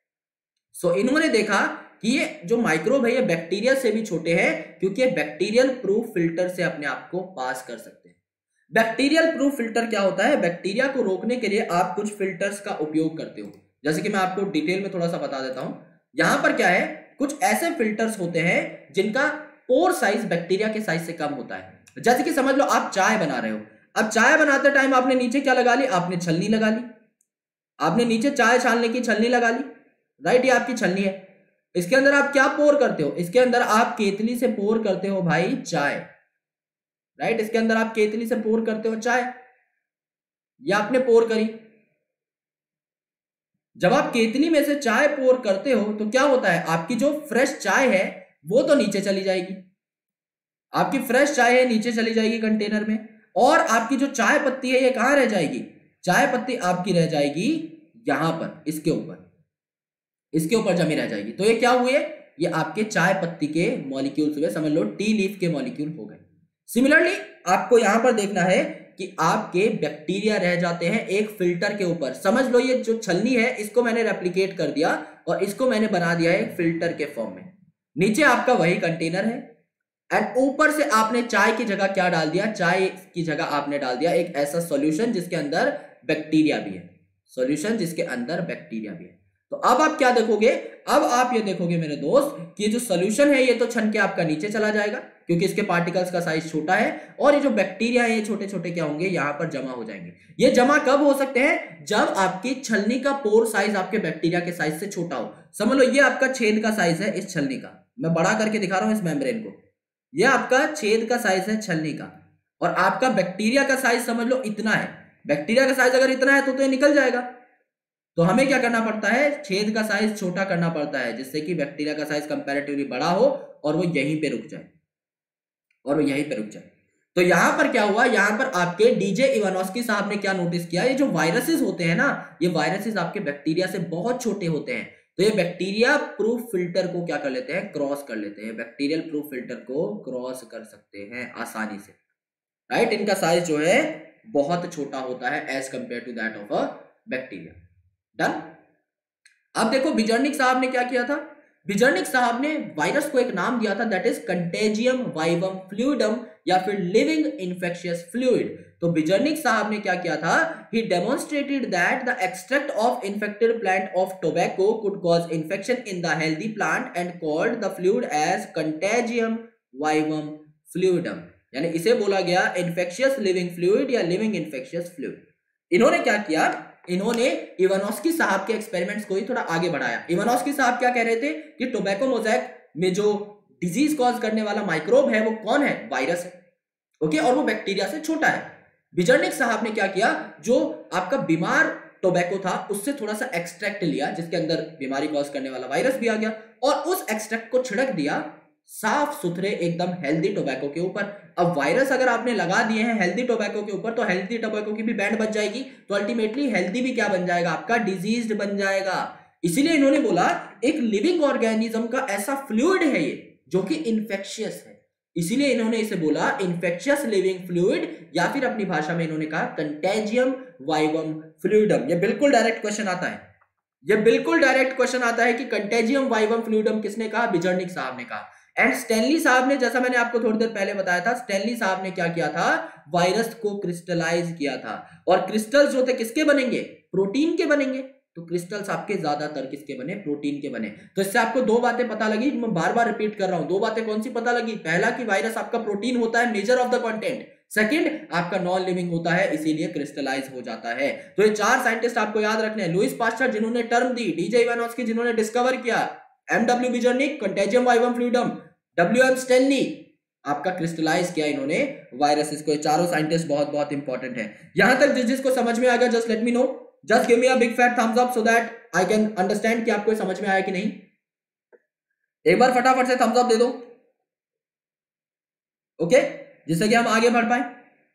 सो इन्होंने देखा कि ये जो माइक्रोब है ये बैक्टीरिया से भी छोटे हैं क्योंकि ये बैक्टीरियल प्रूफ फिल्टर से अपने आप को पास कर सकते हैं। बैक्टीरियल प्रूफ फिल्टर क्या होता है? बैक्टीरिया को रोकने के लिए आप कुछ फिल्टर्स का उपयोग करते हो, जैसे कि मैं आपको डिटेल में थोड़ा सा बता देता हूं। यहां पर क्या है, कुछ ऐसे फिल्टर्स होते हैं जिनका पोर साइज बैक्टीरिया के साइज से कम होता है। जैसे कि समझ लो आप चाय बना रहे हो। अब चाय बनाते टाइम आपने नीचे क्या लगा ली? आपने छलनी लगा ली। आपने नीचे चाय छानने की छलनी लगा ली, राइट, ये आपकी छलनी है। इसके अंदर आप क्या पोर करते हो? इसके अंदर आप केतली से पोर करते हो भाई चाय, राइट। इसके अंदर आप केतली से पोर करते हो चाय, ये आपने पोर करी। जब आप केतली में से चाय पोर करते हो तो क्या होता है, आपकी जो फ्रेश चाय है वो तो नीचे चली जाएगी, आपकी फ्रेश चाय है नीचे चली जाएगी कंटेनर में, और आपकी जो चाय पत्ती है ये कहां रह जाएगी, चाय पत्ती आपकी रह जाएगी यहां पर, इसके ऊपर, इसके ऊपर जमी रह जाएगी। तो ये क्या हुए, ये आपके चाय पत्ती के मॉलिक्यूल्स हुए, समझ लो टी लीफ के मॉलिक्यूल हो गए। सिमिलरली आपको यहां पर देखना है कि आपके बैक्टीरिया रह जाते हैं एक फिल्टर के ऊपर। समझ लो ये जो छलनी है इसको मैंने रेप्लिकेट कर दिया और इसको मैंने बना दिया है फिल्टर के फॉर्म में। नीचे आपका वही कंटेनर है एंड ऊपर से आपने चाय की जगह क्या डाल दिया, चाय की जगह आपने डाल दिया एक ऐसा सॉल्यूशन जिसके अंदर बैक्टीरिया भी है, सॉल्यूशन जिसके अंदर बैक्टीरिया भी है। तो अब आप क्या देखोगे, अब आप ये देखोगे मेरे दोस्त कि ये जो सॉल्यूशन है ये तो छन के आपका नीचे चला जाएगा क्योंकि इसके पार्टिकल्स का साइज छोटा है, और ये जो बैक्टीरिया है ये छोटे छोटे क्या होंगे, यहां पर जमा हो जाएंगे। ये जमा कब हो सकते हैं, जब आपकी छलनी का पोर साइज आपके बैक्टीरिया के साइज से छोटा हो। समझ लो ये आपका छेद का साइज है इस छलनी का, मैं बड़ा करके दिखा रहा हूं इस मेम्ब्रेन को, ये आपका छेद का साइज है छलनी का, और आपका बैक्टीरिया का साइज समझ लो इतना है। बैक्टीरिया का साइज अगर इतना है तो, तो ये निकल जाएगा। तो हमें क्या करना पड़ता है, छेद का साइज छोटा करना पड़ता है जिससे कि बैक्टीरिया का साइज कंपैरेटिवली बड़ा हो और वो यहीं पे रुक जाए, और वो यहीं पे रुक जाए। तो यहां पर क्या हुआ, यहां पर आपके डीजे इवानोस्की साहब ने क्या नोटिस किया, ये जो वायरसेस होते हैं ना, ये वायरसेस आपके बैक्टीरिया से बहुत छोटे होते हैं। तो ये बैक्टीरिया प्रूफ फिल्टर को क्या कर लेते हैं, क्रॉस कर लेते हैं, बैक्टीरियल प्रूफ फिल्टर को क्रॉस कर सकते हैं आसानी से, राइट। इनका साइज जो है बहुत छोटा होता है as compare to that of a bacteria. Done. अब देखो बिजर्निक साहब ने क्या किया था, बिजर्निक साहब ने वायरस को एक नाम दिया था that is contagium vivum fluidum या फिर लिविंग इन्फेक्शियस फ्लूइड। तो बिजर्निक साहब ने क्या किया था, he demonstrated that the extract of infected plant of tobacco could cause infection in the healthy plant and called the fluid as contagium vivum fluidum, यानी इसे बोला गया इन्फेक्शियस लिविंग फ्लूइड या लिविंग इन्फेक्शियस फ्लूइड। इन्होंने क्या किया, इन्होंने Ivanovsky साहब के एक्सपेरिमेंट्स को ही थोड़ा आगे बढ़ाया। इवानोस्की साहब क्या कह रहे थे कि टोबैको मोज़ेक में जो डिजीज कॉज करने वाला माइक्रोब है वो कौन है, वायरस है, ओके, और वो बैक्टीरिया से छोटा है। बिजर्निक साहब ने क्या किया, जो आपका बीमार टोबैको था उससे थोड़ा सा एक्सट्रैक्ट लिया जिसके अंदर बीमारी कॉज करने वाला वायरस भी आ गया, और उस एक्सट्रैक्ट को छिड़क दिया साफ सुथरे एकदम हेल्दी टोबैको के ऊपर। अब वायरस अगर आपने लगा दिए हैं हेल्दी टोबैको के ऊपर तो हेल्दी टोबैको की भी बैंड बच जाएगी, तो अल्टीमेटली हेल्दी भी क्या बन जाएगा, आपका डिजीज्ड बन जाएगा। इसीलिए इन्होंने बोला एक लिविंग ऑर्गेनिज्म का ऐसा फ्लूइड है ये जो कि इन्फेक्शियस है, इसीलिए इन्होंने इसे बोला इन्फेक्शियस लिविंग फ्लूइड, या फिर अपनी भाषा में इन्होंने कहा कंटेजियम वाइवम फ्लूइडम। ये बिल्कुल डायरेक्ट क्वेश्चन आता है, ये बिल्कुल डायरेक्ट क्वेश्चन आता है कि कंटेजियम वाइवम फ्लूइडम किसने कहा, बिजर्निक साहब ने कहा। एंड स्टैनली साहब ने, जैसा मैंने आपको थोड़ी देर पहले बताया था, स्टैनली साहब ने क्या किया था, वायरस को क्रिस्टलाइज किया था, और क्रिस्टल्स जो थे किसके बनेंगे, प्रोटीन के बनेंगे। तो क्रिस्टल्स आपके ज्यादातर किसके बने, प्रोटीन के बने। तो इससे आपको दो बातें पता लगी, मैं बार बार रिपीट कर रहा हूं, दो बातें कौन सी पता लगी, पहला कि वायरस आपका प्रोटीन होता है, major of the content, second आपका नॉन लिविंग होता है इसीलिए क्रिस्टलाइज हो जाता है। तो ये चार साइंटिस्ट आपको याद रखने हैं, लुईस पास्चर जिन्होंने टर्म दी, डीजे इवानोस्की जिन्होंने डिस्कवर किया, M W Beijerinck contagium vivum fluidum, W M Stanley आपका क्रिस्टलाइज किया इन्होंने वायरसेस को। चारों साइंटिस्ट बहुत बहुत इंपॉर्टेंट है। यहां तक जिस जिसको समझ में आ गया just let me know, just give me a big fat thumbs up so that I can understand कि आपको समझ में आया कि नहीं। एक बार फटाफट से थम्स अप दे दो, ओके, जिससे कि हम आगे बढ़ पाए।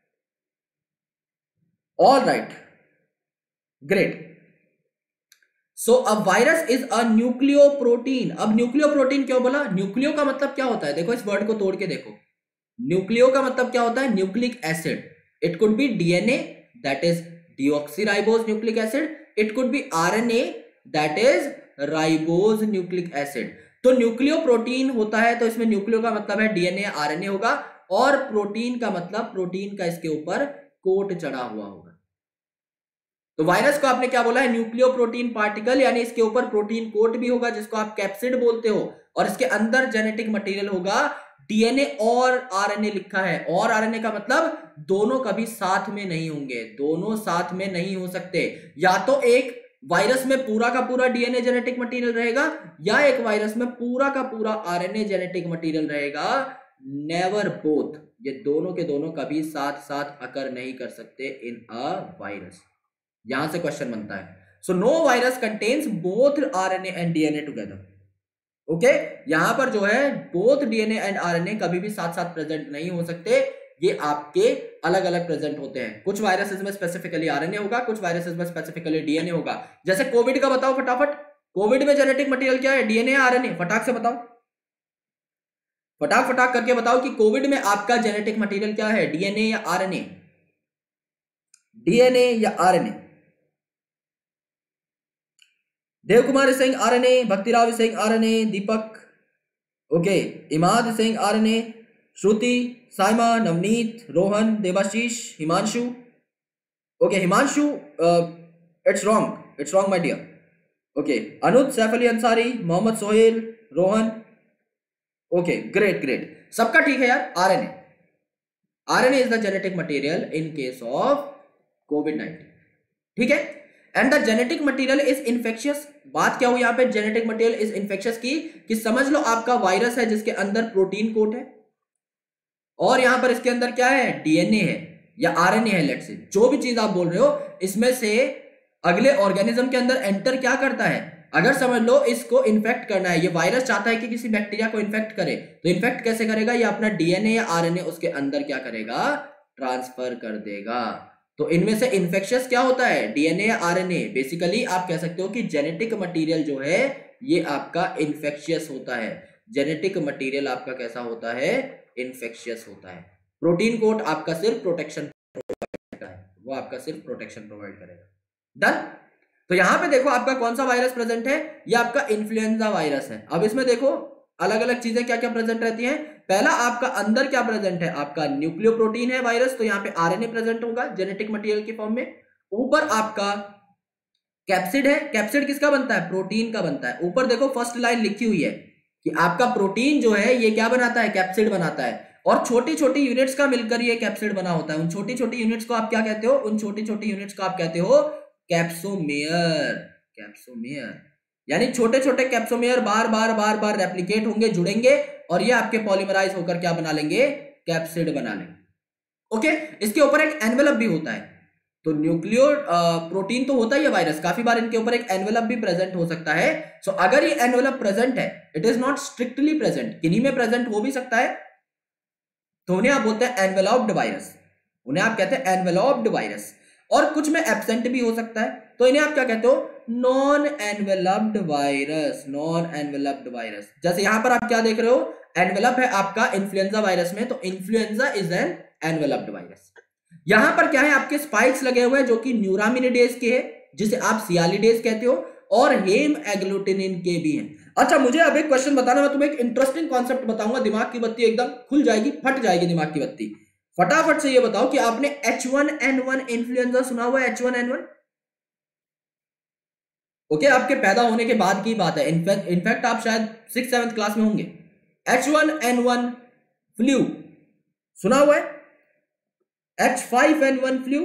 All right, great. So a virus is a nucleoprotein. अब न्यूक्लियो प्रोटीन क्यों बोला, न्यूक्लियो का मतलब क्या होता है, देखो इस वर्ड को तोड़ के देखो, न्यूक्लियो का मतलब क्या होता है, nucleic acid. It could be DNA that is deoxyribose nucleic acid, it could be RNA that is ribose nucleic acid. तो न्यूक्लियो प्रोटीन होता है तो इसमें न्यूक्लियो का मतलब है डीएनए आरएनए होगा, और प्रोटीन का मतलब प्रोटीन का इसके ऊपर कोट चढ़ा हुआ होगा। तो वायरस को आपने क्या बोला है, न्यूक्लियो प्रोटीन पार्टिकल, यानी इसके ऊपर प्रोटीन कोट भी होगा जिसको आप कैप्सिड बोलते हो, और इसके अंदर जेनेटिक मटेरियल होगा, डीएनए और आरएनए लिखा है। और आरएनए का मतलब दोनों कभी साथ में नहीं होंगे, दोनों साथ में नहीं हो सकते। या तो एक वायरस में पूरा का पूरा डीएनए जेनेटिक मटेरियल रहेगा, या एक वायरस में पूरा का पूरा आरएनए जेनेटिक मटेरियल रहेगा, नेवर बोथ। ये दोनों के दोनों कभी साथ साथ अकर नहीं कर सकते इन अ वायरस। यहां से क्वेश्चन बनता है। So no virus contains both RNA and DNA together. Okay, यहां पर जो है बोथ डीएनए एंड आरएनए कभी भी साथ साथ प्रेजेंट नहीं हो सकते, ये आपके अलग अलग प्रेजेंट होते हैं। कुछ वायरसेस में स्पेसिफिकली आरएनए होगा, कुछ वायरसेस में स्पेसिफिकली डीएनए होगा। जैसे कोविड का बताओ फटाफट, कोविड में जेनेटिक मटेरियल क्या है, डीएनए या आरएनए? फटाक से बताओ, फटाक फटाक करके बताओ कि कोविड में आपका जेनेटिक मटेरियल क्या है, डीएनए या आरएनए? डीएनए या RNA? Dev Kumar Singh RNA, Bhaktirao Singh RNA, Deepak okay, Imad Singh RNA, Shruti, Saima, Navneet, Rohan, Debashish, Himanshu okay, Himanshu it's wrong, it's wrong my dear. Okay, Anuj, Saif Ali Ansari, Mohammad Sohail, Rohan okay, great great, सबका ठीक है यार। RNA, RNA is the genetic material in case of Covid nineteen, ठीक है। And the genetic material is infectious. बात क्या हुई यहाँ पे जेनेटिक मटेरियल इज इन्फेक्शियस की, कि समझ लो आपका वायरस है जिसके अंदर प्रोटीन कोट है, और यहां पर इसके अंदर क्या है, डीएनए है या आरएनए है, लेट्स से जो भी चीज आप बोल रहे हो, इसमें से अगले ऑर्गेनिज्म के अंदर एंटर क्या करता है, अगर समझ लो इसको इन्फेक्ट करना है, ये वायरस चाहता है कि किसी बैक्टीरिया को इन्फेक्ट करे, तो इन्फेक्ट कैसे करेगा, ये अपना डीएनए या आरएनए उसके अंदर क्या करेगा, ट्रांसफर कर देगा। तो इनमें से इन्फेक्शियस क्या होता है, डीएनए या आरएनए? बेसिकली आप कह सकते हो कि जेनेटिक मटेरियल जो है ये आपका इन्फेक्शियस होता है। जेनेटिक मटेरियल आपका कैसा होता है, इन्फेक्शियस होता है। प्रोटीन कोट आपका सिर्फ प्रोटेक्शन प्रोवाइड करता है, वो आपका सिर्फ प्रोटेक्शन प्रोवाइड करेगा। डन। तो यहां पे देखो आपका कौन सा वायरस प्रेजेंट है, ये आपका इन्फ्लुएंजा वायरस है। अब इसमें देखो अलग अलग चीजें क्या क्या प्रेजेंट रहती हैं। पहला आपका अंदर क्या प्रेजेंट है, आपका न्यूक्लियो प्रोटीन है वायरस, तो यहाँ पे आरएनए प्रेजेंट होगा जेनेटिक मटेरियल के फॉर्म में। ऊपर आपका कैप्सिड है, कैप्सिड किसका बनता है, प्रोटीन का बनता है। ऊपर देखो फर्स्ट लाइन लिखी हुई है कि आपका प्रोटीन जो है ये क्या बनाता है, कैप्सिड बनाता है, और छोटी छोटी यूनिट्स का मिलकर ये कैप्सिड बना होता है। उन छोटी छोटी यूनिट्स को आप क्या कहते हो, उन छोटी छोटी यूनिट्स को आप कहते हो कैप्सोमेयर। कैप्सोमेयर यानी छोटे छोटे कैप्सोमेयर बार बार बार बार रेप्लिकेट होंगे, जुड़ेंगे, और ये आपके पॉलीमराइज होकर क्या बना लेंगे, कैप्सिड बना लेंगे। ओके, इसके ऊपर एक एनवेलप भी होता है। तो न्यूक्लियो प्रोटीन तो होता ही है वायरस, काफी बार इनके ऊपर एक एनवेलप भी प्रेजेंट हो सकता है। सो so, अगर ये एनवेलप प्रेजेंट है, it is not strictly present, किन्हीं में प्रेजेंट हो भी सकता है, तो उन्हें आप बोलते हैं एनवेलप्ड वायरस, उन्हें आप कहते हैं एनवेलप्ड वायरस। और कुछ में एब्सेंट भी हो सकता है, तो इन्हें आप क्या कहते हो, non enveloped virus. Non enveloped virus, जैसे यहां पर आप क्या देख रहे हो, एनवेलप है आपका इन्फ्लुएंजा वायरस में, तो influenza is an enveloped virus. यहां पर क्या है, आपके स्पाइक्स लगे हुए हैं जो कि न्यूरामिनिडेज के हैं, जिसे आप सियालिडेज कहते हो, और हेम एग्लूटिनिन के भी हैं। अच्छा, मुझे अब एक क्वेश्चन बताना, मैं तुम्हें एक इंटरेस्टिंग कॉन्सेप्ट बताऊंगा, दिमाग की बत्ती एकदम खुल जाएगी, फट जाएगी दिमाग की बत्ती। फटाफट से ये बताओ कि आपने H one N one influenza सुना हुआ है, H one N one? Okay, आपके पैदा होने के बाद की बात है, इनफैक्ट इनफैक्ट आप शायद सिक्स सेवंथ क्लास में होंगे। H one N one flu सुना हुआ है, H five N one flu,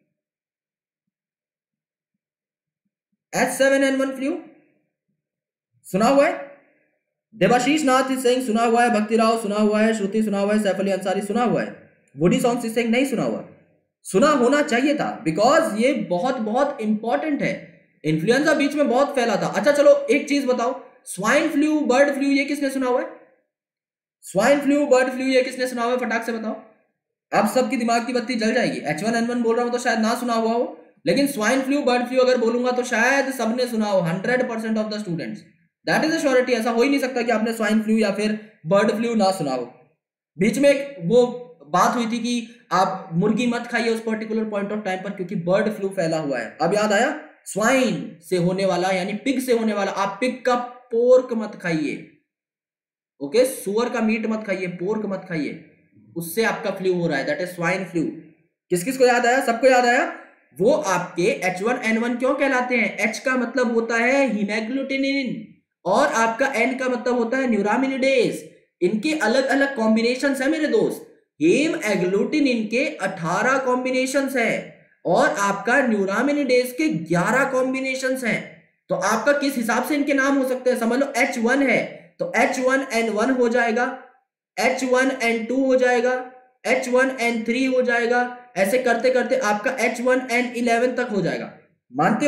H seven N one flu सुना हुआ है, देवाशीष नाथ सिंह सुना हुआ है, भक्तिराव सुना हुआ है, श्रुति सुना हुआ है, सैफ अली अंसारी सुना हुआ है, वुडी सॉन्ग सिंह नहीं सुना हुआ। सुना होना चाहिए था, बिकॉज ये बहुत बहुत इंपॉर्टेंट है। इन्फ्लुएंजा बीच में बहुत फैला था। अच्छा चलो एक चीज बताओ, स्वाइन फ्लू, बर्ड फ्लू, ये किसने सुना हुआ है? स्वाइन फ्लू, बर्ड फ्लू, ये किसने सुना हुआ है? फटाक से बताओ, अब सबकी दिमाग की बत्ती जल जाएगी। एच वन एन वन बोल रहा हूं तो शायद ना सुना हुआ हो, लेकिन स्वाइन फ्लू, बर्ड फ्लू अगर बोलूंगा तो शायद सबने सुना हो, hundred percent of the students. That is a surety, ऐसा हो ही नहीं सकता कि आपने स्वाइन फ्लू या फिर बर्ड फ्लू ना सुना हो। बीच में एक वो बात हुई थी कि आप मुर्गी मत खाइए उस पर्टिकुलर पॉइंट ऑफ टाइम पर, क्योंकि बर्ड फ्लू फैला हुआ है। अब याद आया, स्वाइन से होने वाला यानी पिग से होने वाला, आप पिग का पोर्क मत खाइए, ओके, सुअर का मीट मत खाइए, पोर्क मत खाइए, उससे आपका फ्लू हो रहा है, दैट इज स्वाइन फ्लू। किस किस को याद आया? सबको याद आया। वो आपके एच वन एन वन क्यों कहलाते हैं? एच का मतलब होता है हीमोग्लूटिनिन और आपका एन का मतलब होता है न्यूरामिनिडेज। इनके अलग अलग कॉम्बिनेशन है मेरे दोस्त। हेम एग्लूटिनिन के अठारह कॉम्बिनेशन है और आपका न्यूरामिनिडेज के ग्यारह कॉम्बिनेशन हैं। तो आपका किस हिसाब से इनके नाम हो सकते हैं? समझ लो एच वन है तो एच वन एन वन हो जाएगा, एच वन एन टू हो जाएगा, एच वन एन थ्री हो जाएगा, ऐसे करते करते आपका एच वन एन इलेवन तक हो जाएगा। मानते हो?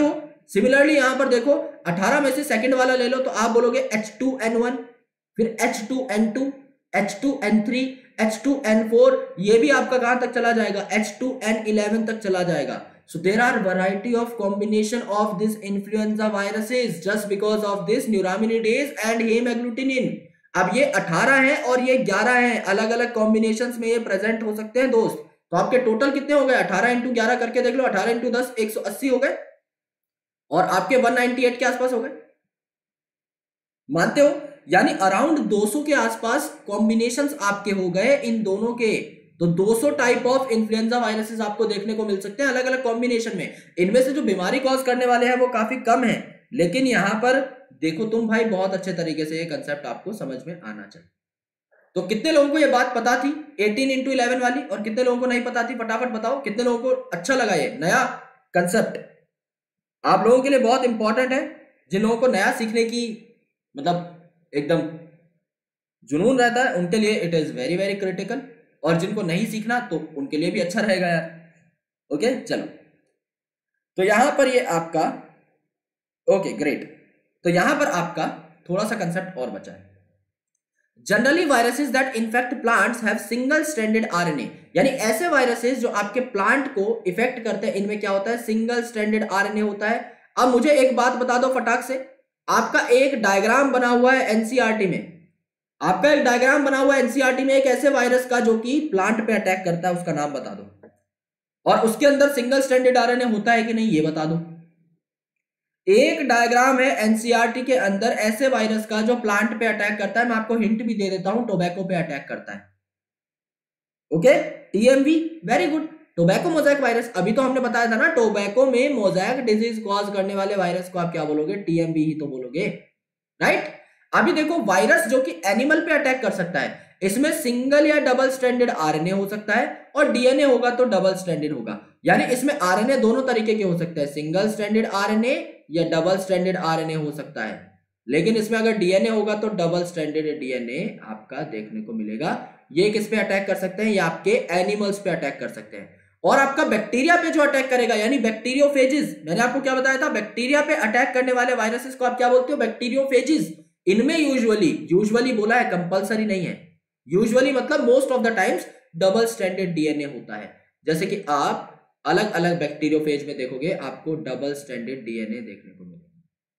सिमिलरली यहां पर देखो अठारह में से सेकंड वाला ले लो तो आप बोलोगे एच टू एन वन, फिर H two N two, H two N three, H two N four, ये भी आपका कहां तक चला जाएगा, एच टू एन इलेवन तक चला जाएगा. So there are variety of combination of this influenza viruses just because of this neuraminidase and hemagglutinin. अब ये अठारह है और ये ग्यारह है, अलग अलग कॉम्बिनेशंस में ये प्रेजेंट हो सकते हैं दोस्त. तो आपके टोटल कितने हो गए, अठारह इंटू ग्यारह करके देख लो, अठारह इंटू दस एक सौ अस्सी हो गए और आपके एक सौ अट्ठानवे के आसपास हो गए. मानते हो? यानी अराउंड दो सौ के आसपास कॉम्बिनेशंस आपके हो गए इन दोनों के. तो दो सौ टाइप ऑफ इन्फ्लुएंजा वायरसेस आपको देखने को मिल सकते हैं अलग अलग कॉम्बिनेशन में. इनमें से जो बीमारी कॉज करने वाले हैं वो काफी कम है, लेकिन यहां पर देखो तुम भाई बहुत अच्छे तरीके से ये कंसेप्ट आपको समझ में आना चाहिए. तो कितने लोगों को ये बात पता थी अठारह इंटू इलेवन वाली, और कितने लोगों को नहीं पता थी? फटाफट बताओ कितने लोगों को अच्छा लगा ये नया कंसेप्ट. आप लोगों के लिए बहुत इंपॉर्टेंट है. जिन लोगों को नया सीखने की मतलब एकदम जुनून रहता है उनके लिए it is very very critical, और जिनको नहीं सीखना तो उनके लिए भी अच्छा रहेगा यार. ओके चलो, तो यहां पर ये आपका ओके ग्रेट. तो यहां पर आपका थोड़ा सा कंसेप्ट और बचा है. Generally viruses that infect plants have single stranded RNA, यानी ऐसे वायरसेस जो आपके प्लांट को इफेक्ट करते हैं इनमें क्या होता है, सिंगल स्ट्रैंडेड आरएनए होता है. अब मुझे एक बात बता दो फटाक से, आपका एक डायग्राम बना हुआ है एनसीईआरटी में, आपका एक डायग्राम बना हुआ है एनसीईआरटी में एक ऐसे वायरस का जो कि प्लांट पे अटैक करता है, उसका नाम बता दो. और उसके अंदर सिंगल स्ट्रैंडेड आरएनए होता है कि नहीं ये बता दो. एक डायग्राम है एनसीईआरटी के अंदर ऐसे वायरस का जो प्लांट पे अटैक करता है. मैं आपको हिंट भी दे देता हूं, टोबैको पे अटैक करता है. Okay, TMV, very good. Tobacco mosaic virus, अभी तो हमने बताया था ना, टोबैको में मोज़ेक डिजीज कॉज करने वाले वायरस को आप क्या बोलोगे, टीएमवी ही तो बोलोगे, राइट. अभी देखो वायरस जो कि एनिमल पे अटैक कर सकता है, इसमें सिंगल या डबल स्ट्रैंडेड आरएनए हो सकता है, और डीएनए होगा तो डबल स्ट्रैंडेड होगा. यानी इसमें आरएनए दोनों तरीके के हो सकते हैं, सिंगल स्ट्रैंडेड आरएनए या डबल स्ट्रैंडेड आरएनए हो सकता है. लेकिन इसमें अगर डीएनए होगा तो डबल स्ट्रैंडेड डीएनए आपका देखने को मिलेगा. ये किस पे अटैक कर सकते हैं, ये आपके एनिमल्स पे अटैक कर सकते हैं. और आपका बैक्टीरिया पे जो अटैक करेगा यानी बैक्टीरियोफेजिस, मैंने आपको क्या बताया था, बैक्टीरिया पे अटैक करने वाले वायरसेस को आप क्या बोलते हो, बैक्टीरियोफेजिस. इनमें यूजुअली यूजुअली बोला है, कंपलसरी नहीं है, यूजुअली मतलब most of the times double stranded DNA होता है. जैसे कि आप अलग अलग बैक्टीरियोफेज में देखोगे आपको डबल स्ट्रैंडेड डीएनए देखने को मिलेगा.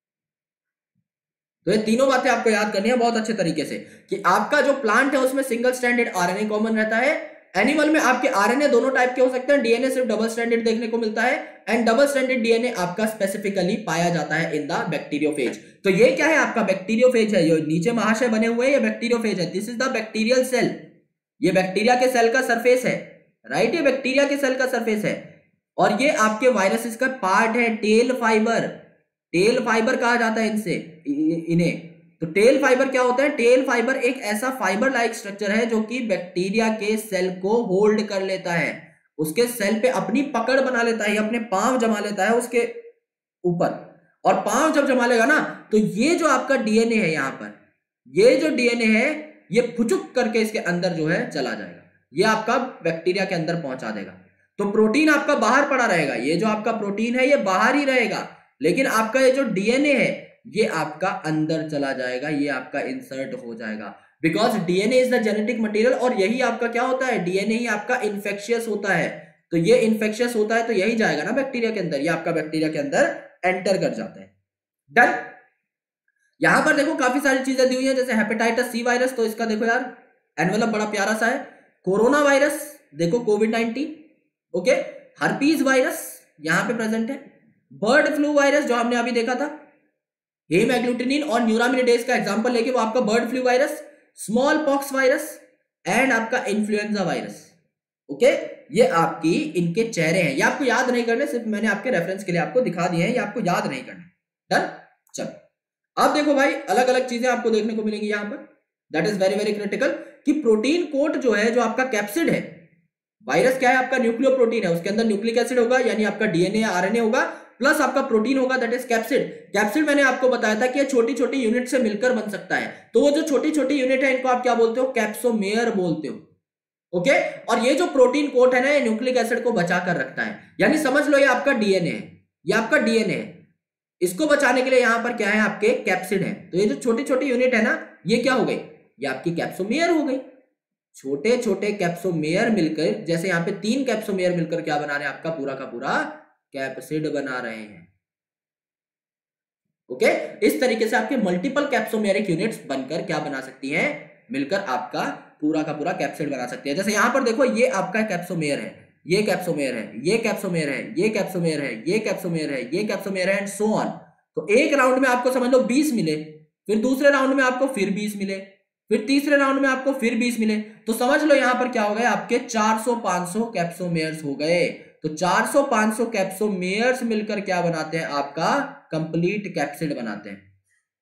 तो ये तीनों बातें आपको याद करनी है बहुत अच्छे तरीके से, कि आपका जो प्लांट है उसमें सिंगल स्ट्रैंडेड आरएनए कॉमन रहता है, एनिमल में आपके आरएनए दोनों टाइप के हो सकते हैं, डीएनए सिर्फ डबल स्ट्रैंडेड देखने को मिलता है, एंड डबल स्ट्रैंडेड डीएनए आपका स्पेसिफिकली पाया जाता है इन द बैक्टीरियोफेज. तो ये क्या है, आपका बैक्टीरियोफेज है, जो नीचे महाशय बने हुए हैं ये बैक्टीरियोफेज है. This is the bacterial cell, ये बैक्टीरिया के सेल का सरफेस है, राइट, ये बैक्टीरिया के सेल का सरफेस है. और ये आपके वायरसेस का पार्ट है, टेल फाइबर, टेल फाइबर कहा जाता है इनसे इन्हें. तो टेल फाइबर क्या होता है, टेल फाइबर एक ऐसा फाइबर लाइक स्ट्रक्चर है जो कि बैक्टीरिया के सेल को होल्ड कर लेता है, उसके सेल पे अपनी पकड़ बना लेता है, अपने पांव जमा लेता है उसके ऊपर. और पांव जब जमा लेगा ना तो ये जो आपका डीएनए है, यहां पर ये जो डीएनए है ये फुचुक करके इसके अंदर जो है चला जाएगा, ये आपका बैक्टीरिया के अंदर पहुंचा देगा. तो प्रोटीन आपका बाहर पड़ा रहेगा, ये जो आपका प्रोटीन है ये बाहर ही रहेगा, लेकिन आपका ये जो डीएनए है ये आपका अंदर चला जाएगा, ये आपका इंसर्ट हो जाएगा. Because DNA is the genetic material, और यही आपका क्या होता है, डीएनए ही आपका इन्फेक्शियस होता है. तो ये इन्फेक्शियस होता है तो यही जाएगा ना बैक्टीरिया के अंदर, ये आपका बैक्टीरिया के अंदर एंटर कर जाता है. डन. यहां पर देखो काफी सारी चीजें दी हुई है, जैसे हेपेटाइटिस सी वायरस, तो इसका देखो यार एनवेलप बड़ा प्यारा सा है. कोरोना वायरस देखो, Covid nineteen, okay, herpes virus यहां पे प्रेजेंट है, बर्ड फ्लू वायरस जो हमने अभी देखा था, हेमैग्लूटिनिन और न्यूरामिनिडेज का एग्जांपल लेके वो आपका bird flu virus, small pox virus and आपका इन्फ्लुएंजा वायरस. ओके, ये आपकी इनके चेहरे हैं, ये आपको याद नहीं करने, सिर्फ मैंने आपके रेफरेंस के लिए आपको दिखा दिए हैं, ये आपको याद नहीं करने. डन. चलो अब देखो भाई अलग अलग चीजें आपको देखने को मिलेंगी यहां पर, that is very very critical, कि प्रोटीन कोट जो है, जो आपका कैप्सिड है, वायरस क्या है आपका न्यूक्लियो प्रोटीन है, उसके अंदर न्यूक्लिक एसिड होगा यानी आपका डीएनए आरएनए होगा, प्लस आपका प्रोटीन होगा, दैट इज कैप्सिड. कैप्सिड मैंने आपको बताया था कि ये छोटी छोटी यूनिट से मिलकर बन सकता है, तो वो जो छोटी छोटी यूनिट है इनको आप क्या बोलते हो, कैप्सोमेयर बोलते हो. ओके, और ये जो प्रोटीन कोट है ना ये न्यूक्लिक एसिड को बचा कर रखता है, यानी समझ लो ये आपका डीएनए है, ये आपका डीएनए है. इसको बचाने के लिए यहां पर क्या है, आपके कैप्सिड है। तो ये जो छोटी छोटी यूनिट है ना, ये क्या हो गई, ये आपकी कैप्सोमेयर हो गई। छोटे छोटे कैप्सोमेयर मिलकर, जैसे यहाँ पे तीन कैप्सोमेयर मिलकर क्या बना रहे हैं, आपका पूरा का पूरा कैप्सिड बना रहे हैं। ओके, इस तरीके से आपके मल्टीपल कैप्सोमेरिक यूनिट्स बनकर क्या बना सकती हैं, मिलकर आपका पूरा का पूरा कैप्सिड बना सकती है। जैसे यहां पर देखो, ये आपका कैप्सोमेयर है, ये कैप्सोमेयर है, ये कैप्सोमेयर है, ये कैप्सोमेयर है, ये कैप्सोमेयर है, ये कैप्सोमेयर है, एंड सो ऑन। तो एक राउंड में आपको समझ लो बीस मिले, फिर दूसरे राउंड में आपको फिर बीस मिले, फिर तीसरे राउंड में आपको फिर बीस मिले। तो समझ लो यहां पर क्या हो गए, आपके चार सौ पांच सौ कैप्सोमेयर्स हो गए। तो चार सौ पांच सौ कैप्सोमेयर्स मिलकर क्या बनाते हैं, आपका कंप्लीट कैप्सिड बनाते हैं।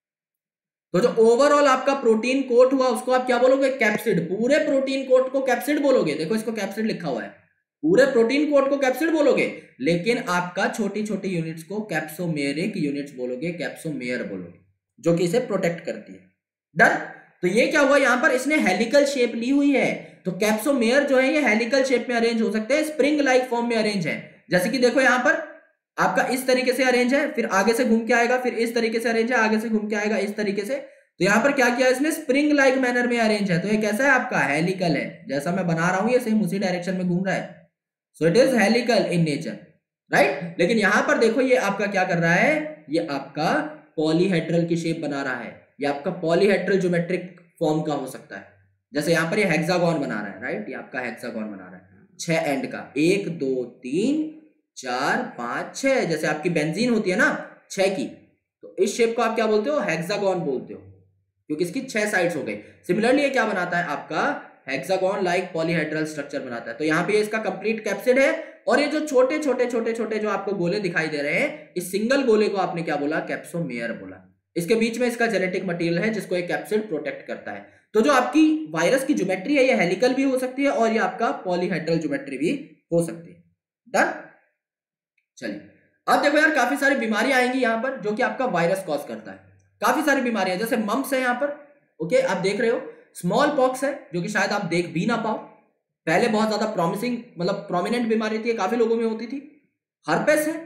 तो जो ओवरऑल आपका प्रोटीन कोट हुआ उसको आप क्या बोलोगे, कैप्सिड। पूरे प्रोटीन कोट को कैप्सिड बोलोगे, देखो इसको कैप्सिड लिखा हुआ है, पूरे प्रोटीन कोट को कैप्सिड बोलोगे, लेकिन आपका छोटी छोटी यूनिट्स को कैप्सोमेरिक यूनिट्स बोलोगे, कैप्सोमेयर बोलोगे, जो कि इसे प्रोटेक्ट करती है। डन। तो ये क्या हुआ, यहां पर इसने हेलिकल शेप ली हुई है। तो कैप्सोमेयर जो है ये हेलिकल शेप में अरेंज हो सकते हैं, स्प्रिंग लाइक फॉर्म में अरेंज है। जैसे कि देखो यहां पर आपका इस तरीके से अरेंज है, फिर आगे से घूम के आएगा, फिर इस तरीके से अरेंज है, आगे से घूम के आएगा इस तरीके से। तो यहां पर क्या किया इसने, स्प्रिंग लाइक मैनर में अरेंज है। तो ये कैसा है, आपका हेलिकल है। जैसा मैं बना रहा हूं ये सेम उसी डायरेक्शन में घूम रहा है। So it is helical in nature, right. लेकिन यहां पर देखो ये आपका क्या कर रहा है, ये आपका पॉलीहेड्रल की शेप बना रहा है। ये आपका पॉलीहेड्रल ज्योमेट्रिक फॉर्म का हो सकता है। जैसे यहां पर ये हेक्सागोन बना रहा है, राइट, ये आपका हेक्सागोन बना रहा है छह एंड का, एक दो तीन चार पांच छह, जैसे आपकी बेंजीन होती है ना छह की, तो इस शेप को आप क्या बोलते हो, हेक्सागोन बोलते हो, क्योंकि इसकी छह साइड्स हो गई। सिमिलरली ये क्या बनाता है, आपका हेक्सागोन लाइक पॉलीहेड्रल स्ट्रक्चर बनाता है। तो यहाँ पे इसका कंप्लीट कैप्सिड है। और ये जो छोटे छोटे छोटे छोटे जो आपको गोले दिखाई दे रहे हैं, इस सिंगल गोले को आपने क्या बोला, कैप्सोमेयर बोला। इसके बीच में इसका जेनेटिक मटेरियल है जिसको एक कैप्सिड प्रोटेक्ट करता है। तो जो आपकी वायरस की ज्योमेट्री है ये हेलिकल भी हो सकती है और ये आपका पॉलीहेड्रल ज्योमेट्री भी हो सकती है। डन। चलिए अब देखो यार, काफी सारी बीमारियां आएंगी यहाँ पर जो कि आपका वायरस कॉज करता है। काफी सारी बीमारियां, जैसे मम्प्स है यहाँ पर, ओके आप देख रहे हो, स्मॉल पॉक्स है जो कि शायद आप देख भी ना पाओ, पहले बहुत ज्यादा प्रॉमिसिंग मतलब प्रोमिनेंट बीमारी थी, काफी लोगों में होती थी। हर्पेस है,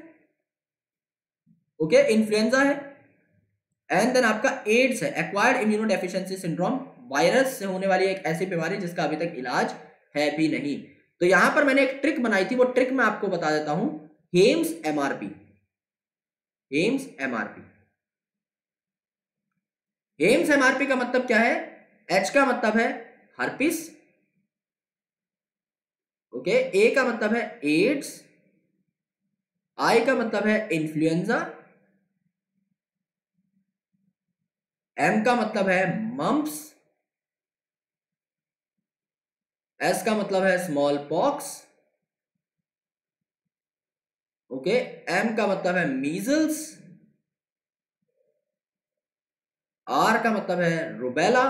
ओके, इन्फ्लुएंजा है, एंड देन आपका एड्स है, एक्वायर्ड इम्यूनोडेफिशिएंसी सिंड्रोम, वायरस से होने वाली एक ऐसी बीमारी जिसका अभी तक इलाज है भी नहीं। तो यहां पर मैंने एक ट्रिक बनाई थी, वो ट्रिक मैं आपको बता देता हूं, HEMS MRP. HEMS MRP HEMS MRP का मतलब क्या है, एच का मतलब है हर्पिस, ओके, ए का मतलब है एड्स, आई का मतलब है इन्फ्लुएंजा, एम का मतलब है मम्प्स, एस का मतलब है स्मॉल पॉक्स, ओके, एम का मतलब है मीजल्स, आर का मतलब है रुबेला,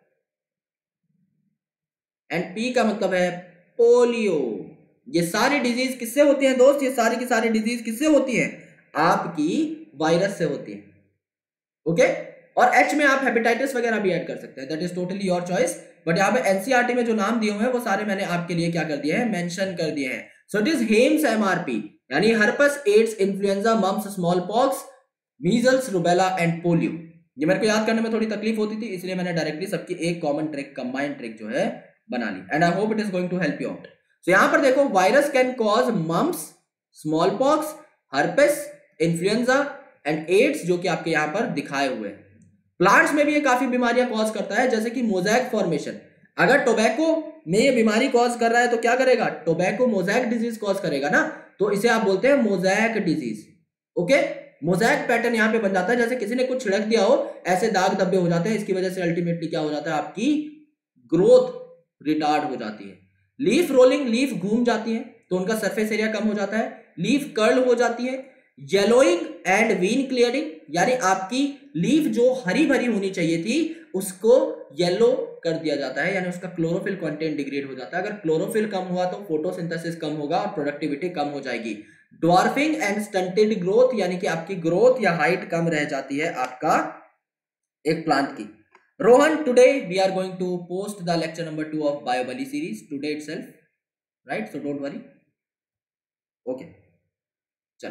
एंड पी का मतलब है पोलियो। ये सारी डिजीज किससे होती हैं दोस्त, ये सारी की सारी डिजीज किससे होती हैं, आपकी वायरस से होती है, ओके। और एच में आप हेपेटाइटिस वगैरह भी ऐड कर सकते हैं, that is totally your choice. But यहाँ पे एनसीईआरटी में जो नाम दिए हुए हैं वो सारे मैंने आपके लिए क्या कर दिए हैं, मेंशन कर दिए हैं। So it is HEMS MRP, यानी herpes, AIDS, influenza, mumps, small pox, measles, rubella and polio. ये मेरे को याद करने में थोड़ी तकलीफ होती थी, इसलिए मैंने डायरेक्टली सबकी एक कॉमन ट्रिक, कंबाइंड ट्रिक जो है बना ली, and I hope it is going to help you out. So यहां पर देखो, virus can cause mumps, small pox, herpes, influenza and AIDS, जो कि आपके यहां पर दिखाए हुए हैं। प्लांट्स में भी ये काफी बीमारियां कॉज करता है, जैसे कि मोज़ेक फॉर्मेशन। अगर टोबैको में ये बीमारी कॉज कर रहा है तो क्या करेगा, टोबैको मोज़ेक डिजीज कॉज करेगा ना, तो इसे आप बोलते हैं mosaic disease, okay. Mosaic pattern यहां पे बन जाता है, जैसे किसी ने कुछ छिड़क दिया हो, ऐसे दाग धब्बे हो जाते हैं। इसकी वजह से अल्टीमेटली क्या हो जाता है, आपकी ग्रोथ रिटार्ड हो जाती है। लीफ रोलिंग, लीफ घूम जाती है तो उनका सरफेस एरिया कम हो जाता है, लीफ कर्ल हो जाती है। येलोइंग एंड वीन क्लियरिंग, यानी आपकी लीफ जो हरी भरी होनी चाहिए थी उसको येलो कर दिया जाता है, यानी उसका क्लोरोफिल कंटेंट डिग्रेड हो जाता है। अगर क्लोरोफिल कम हुआ तो फोटोसिंथेसिस कम होगा और प्रोडक्टिविटी कम हो जाएगी। ड्वार्फिंग एंड स्टंटेड ग्रोथ, यानी कि आपकी ग्रोथ या हाइट कम रह जाती है आपका एक प्लांट की। Rohan, today we are going to post the lecture number two of BioBali series today itself, right? So don't worry. Okay. चलो,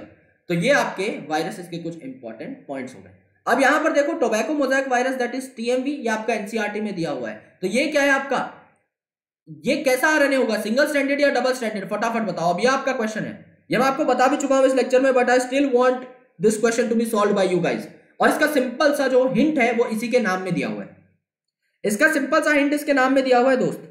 तो ये आपके वायरसेस के कुछ इंपॉर्टेंट पॉइंट्स हो गए। अब यहां पर देखो tobacco mosaic virus that is TMV, ये आपका एनसीईआरटी में दिया हुआ है। तो ये क्या है आपका, ये कैसा आरएनए होगा, सिंगल स्ट्रैंडेड या डबल स्ट्रैंडेड, फटाफट बताओ। अब ये आपका क्वेश्चन है, ये मैं आपको बता भी चुका हूं इस लेक्चर में, but I still want this question to be solved by you guys. और इसका सिंपल सा जो हिंट है वो इसी के नाम में दिया हुआ है। इसका सिंपल सा हिंट इसके नाम में दिया हुआ है दोस्त।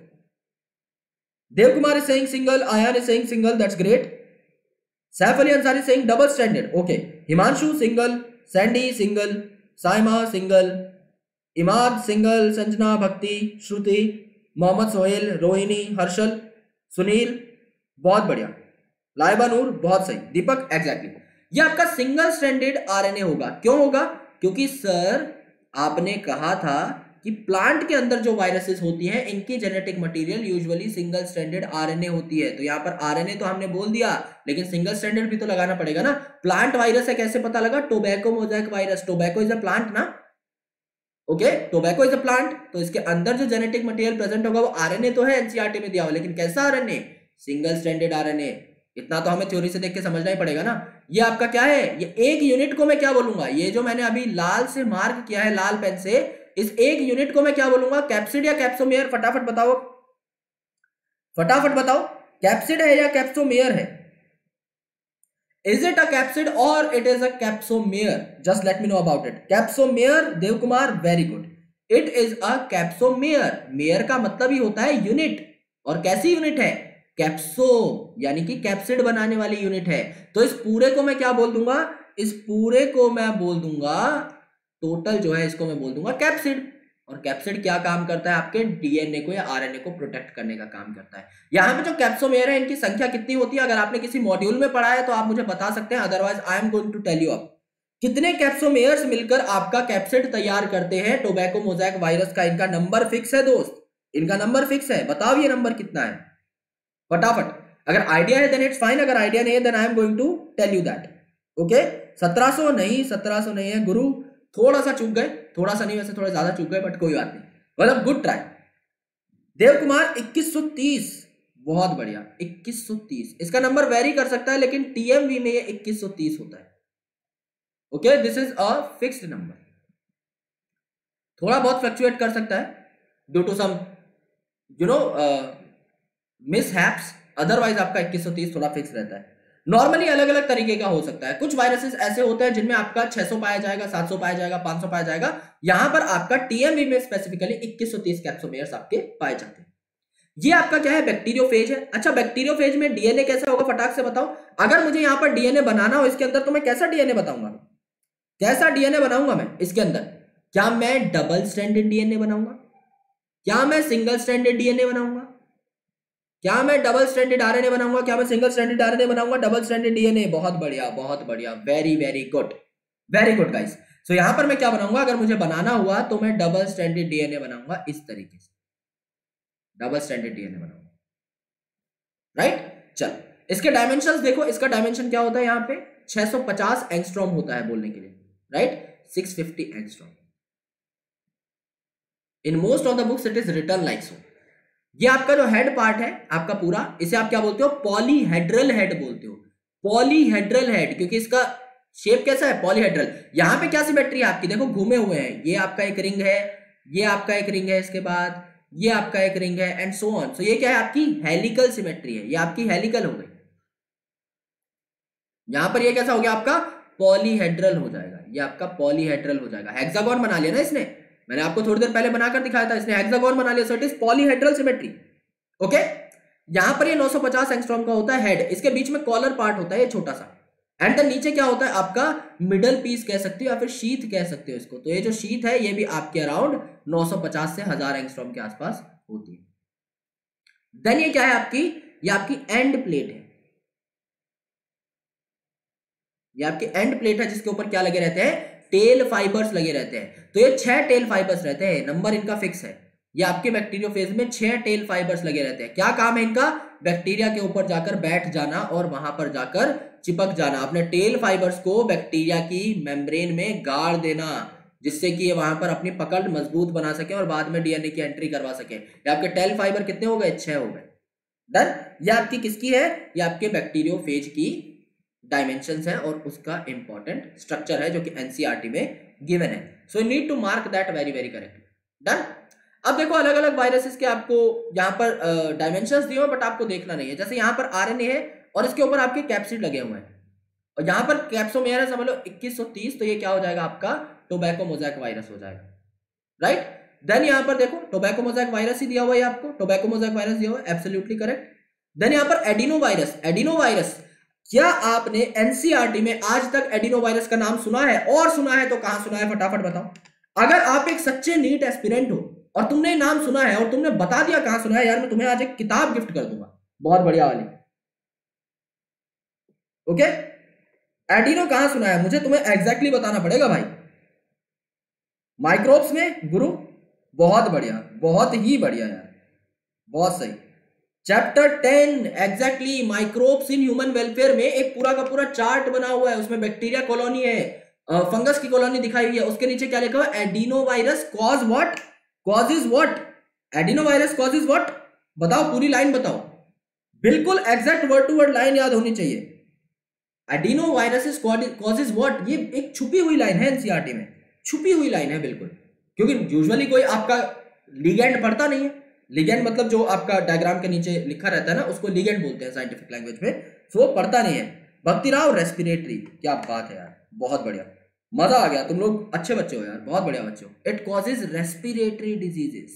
Dev Kumar is saying single, Ayaan is saying single, that's great. Saif Ali Ansari saying double standard, okay. Himanshu single, Sandy single, Saima single, Imad single, Sanjana, Bhakti, Shruti, Mohammad Sohail, Rohini, Harshal, Sunil, बहुत बढ़िया, लाइबा नूर, बहुत सही, दीपक एग्जैक्टली। ये आपका सिंगल स्ट्रैंडेड आरएनए होगा। क्यों होगा, क्योंकि सर आपने कहा था कि प्लांट के अंदर जो वायरसेस होती हैं इनकी genetic material usually single stranded RNA होती है। तो यहाँ पर आरएनए तो हमने बोल दिया, लेकिन सिंगल स्ट्रैंडेड भी तो लगाना पड़ेगा ना। प्लांट वायरस है, कैसे पता लगा, tobacco mosaic virus, tobacco is a plant ना, okay, tobacco is a plant, तो इसके अंदर जो जेनेटिक मटेरियल प्रेजेंट होगा वो आरएनए तो है, एनसीईआरटी में दिया हुआ, लेकिन कैसा आरएनए, सिंगल स्ट्रैंडेड आरएनए। इतना तो हमें थ्योरी से देख के समझना ही पड़ेगा ना। ये आपका क्या है, ये एक यूनिट को मैं क्या बोलूंगा, ये जो मैंने अभी लाल से मार्क किया है, लाल पेन से, इस एक यूनिट को मैं क्या बोलूंगा, कैप्सिड या कैप्सोमेयर, फटाफट बताओ, फटाफट बताओ, कैप्सिड है या कैप्सोमेयर है? Is it a capsid or it is a capsomer? Just let me know about it. Capsomer, Dev Kumar, very good. It is a capsomer. Mer का मतलब ही होता है यूनिट, और कैसी यूनिट है, कैप्सो, यानी कि कैप्सिड बनाने वाली यूनिट है। तो इस पूरे को मैं क्या बोल दूंगा, इस पूरे को मैं बोल दूंगा, टोटल जो है इसको मैं बोल दूंगा कैप्सिड। और कैप्सिड क्या काम करता है, आपके डीएनए को या आरएनए को प्रोटेक्ट करने का काम करता है। यहाँ पे जो कैप्सोमेयर है इनकी संख्या कितनी होती है, अगर आपने किसी मॉड्यूल में पढ़ा है तो आप मुझे बता सकते हैं, otherwise I am going to tell you अब कितने कैप्सोमेयर्स मिलकर आपका कैप्सिड तैयार करते हैं टोबैको मोज़ेक वायरस का। इनका नंबर फिक्स है दोस्त, इनका नंबर फिक्स है, बताओ ये नंबर कितना है फटाफट। अगर आइडिया है देन इट्स फाइन, अगर आइडिया नहीं है then I am going to tell you that, okay. सत्रह सौ नहीं, सत्रह सौ नहीं है गुरु, थोड़ा सा चूक गए, थोड़ा सा नहीं वैसे थोड़ा ज्यादा चूक गए, बट कोई बात नहीं, मतलब गुड ट्राई। देव कुमार इक्कीस सौ तीस, बहुत बढ़िया, इक्कीस सौ तीस। इसका नंबर वेरी कर सकता है, लेकिन टीएमवी में ये इक्कीस सौ तीस होता है, okay. This is a fixed number, थोड़ा बहुत फ्लक्चुएट कर सकता है due to some you know mishaps, otherwise आपका इक्कीस सौ तीस थोड़ा फिक्स रहता है। नॉर्मली अलग अलग तरीके का हो सकता है, कुछ वायरसेस ऐसे होते हैं जिनमें आपका छह सौ पाया जाएगा, सात सौ पाया जाएगा, पाँच सौ पाया जाएगा। यहां पर आपका टीएमवी में स्पेसिफिकली इक्कीस सौ तीस कैप्सोमेयर्स आपके पाए जाते हैं। ये आपका क्या है, बैक्टीरियोफेज है। अच्छा, बैक्टीरियोफेज में डीएनए कैसा होगा, फटाक से बताओ। अगर मुझे यहां पर डीएनए बनाना हो इसके अंदर, तो मैं कैसा डीएनए बताऊंगा, कैसा डीएनए बनाऊंगा मैं इसके अंदर? क्या मैं डबल स्ट्रैंडेड डीएनए बनाऊंगा, क्या मैं सिंगल स्ट्रैंडेड डीएनए बनाऊंगा, क्या मैं डबल स्ट्रैंडेड आरएनए बनाऊंगा, क्या मैं सिंगल स्ट्रैंडेड आरएनए बनाऊंगा, डबल स्ट्रैंडेड डीएनए? बहुत बढ़िया, बहुत बढ़िया, very very good, very good guys. So यहां पर मैं क्या बनाऊंगा, अगर मुझे बनाना हुआ तो मैं डबल स्ट्रैंडेड डीएनए बनाऊंगा, इस तरीके से डबल स्ट्रैंडेड डीएनए बनाऊंगा, राइट। चल, इसके डायमेंशंस देखो, इसका डायमेंशन क्या होता है, यहां पे छह सौ पचास एंगस्ट्रॉम होता है बोलने के लिए, राइट, छह सौ पचास angstrom. In most of the books it is written like so. ये आपका जो हेड पार्ट है आपका पूरा, इसे आप क्या बोलते हो, पॉलीहेड्रल हेड बोलते हो, पॉलीहेड्रल हेड, क्योंकि इसका शेप कैसा है, पॉलीहेड्रल। यहां पे क्या सिमेट्री है आपकी, देखो घूमे हुए हैं, ये आपका एक रिंग है, ये आपका एक रिंग है, इसके बाद ये आपका एक रिंग है, एंड सो ऑन। सो ये क्या है, आपकी हेलिकल सिमेट्री है, ये आपकी हेलिकल हो गई। यहां पर ये कैसा हो गया, आपका पॉलीहेड्रल हो जाएगा, ये आपका पॉलीहेड्रल हो जाएगा। हेक्सागोन बना लिया ना इसने, मैंने आपको थोड़ी देर पहले बनाकर दिखाया था, इसने हेक्सागोन बना लिया, so it is polyhedral symmetry, okay. यहां पर ये नौ सौ पचास एंगस्ट्रॉम का होता है हेड, इसके बीच में कॉलर पार्ट होता है ये छोटा सा, एंड देन नीचे क्या होता है आपका मिडल पीस कह सकते हो या फिर शीथ कह सकते हो इसको। तो ये जो शीथ है ये भी आपके अराउंड नौ सौ पचास से हजार एंगस्ट्रॉम के आसपास होती है। देन ये क्या है आपकी, ये आपकी एंड प्लेट है, ये आपकी एंड प्लेट है जिसके ऊपर क्या लगे रहते हैं, टेल फाइबर्स लगे रहते हैं। तो ये छह टेल फाइबर्स रहते हैं, नंबर इनका फिक्स है। ये आपके बैक्टीरियोफेज में छह टेल फाइबर्स लगे रहते हैं। क्या काम है इनका, बैक्टीरिया के ऊपर जाकर बैठ जाना और वहां पर जाकर चिपक जाना, अपने टेल फाइबर्स को बैक्टीरिया की मेम्ब्रेन में गाड़ देना, जिससे कि ये वहां पर अपनी पकड़ मजबूत बना सके और बाद में डीएनए की एंट्री करवा सके। ये आपके टेल फाइबर कितने हो गए, छह हो गए। डन। ये आपकी किसकी है, ये आपके बैक्टीरियोफेज की डायमेंशंस है और उसका इंपॉर्टेंट स्ट्रक्चर है जो कि एनसीईआरटी में गिवन है। So you need to mark that very very correctly. Done. अब देखो अलग अलग वायरसेस के आपको यहाँ पर डायमेंशंस दिए हुए बट आपको देखना नहीं है। जैसे यहाँ पर आरएनए है और इसके ऊपर आपके कैप्सिड लगे हुए हैं और यहाँ पर कैप्सोमेयर है समझ लो इक्कीस सौ तीस, तो ये क्या हो जाएगा आपका टोबैको मोज़ेक वायरस हो जाएगा, राइट। देन यहाँ पर देखो टोबैको मोज़ेक वायरस ही दिया हुआ है आपको, टोबैको मोज़ेक वायरस दिया हुआ है, एब्सोल्युटली करेक्ट। देन यहाँ पर एडिनो वायरस, एडिनो वायरस, क्या आपने एनसीईआरटी में आज तक एडिनो वायरस का नाम सुना है? और सुना है तो कहां सुना है फटाफट बताओ। अगर आप एक सच्चे नीट एस्पिरेंट हो और तुमने नाम सुना है और तुमने बता दिया कहां सुना है, यार मैं तुम्हें आज एक किताब गिफ्ट कर दूंगा बहुत बढ़िया वाली। ओके, एडिनो कहां सुना है मुझे तुम्हें एग्जैक्टली बताना पड़ेगा भाई। माइक्रोब्स में गुरु, बहुत बढ़िया, बहुत ही बढ़िया यार, बहुत सही। Chapter ten exactly microbes in human welfare में एक पूरा का पूरा चार्ट बना हुआ है, उसमें बैक्टीरिया कॉलोनी है, फंगस की कॉलोनी दिखाई हुई है, उसके नीचे क्या लिखा हुआ है? Adenovirus cause what, causes what, adenovirus causes what, बताओ पूरी लाइन बताओ, बिल्कुल exact word to word line याद होनी चाहिए। एडिनो वायरस कॉजेज व्हाट, ये एक छुपी हुई लाइन है एनसीईआरटी में, छुपी हुई लाइन है बिल्कुल, क्योंकि यूजुअली कोई आपका लिगेंड पढ़ता नहीं है। लिगेंड मतलब जो आपका डायग्राम के नीचे लिखा रहता है ना, उसको लिगेंड बोलते हैं साइंटिफिक लैंग्वेज में, सो वो पढ़ता नहीं है। भक्तिराव रेस्पिरेटरी, क्या बात है यार, बहुत बढ़िया, मजा आ गया, तुम लोग अच्छे बच्चे हो यार, बहुत बढ़िया बच्चे हो। It causes respiratory diseases,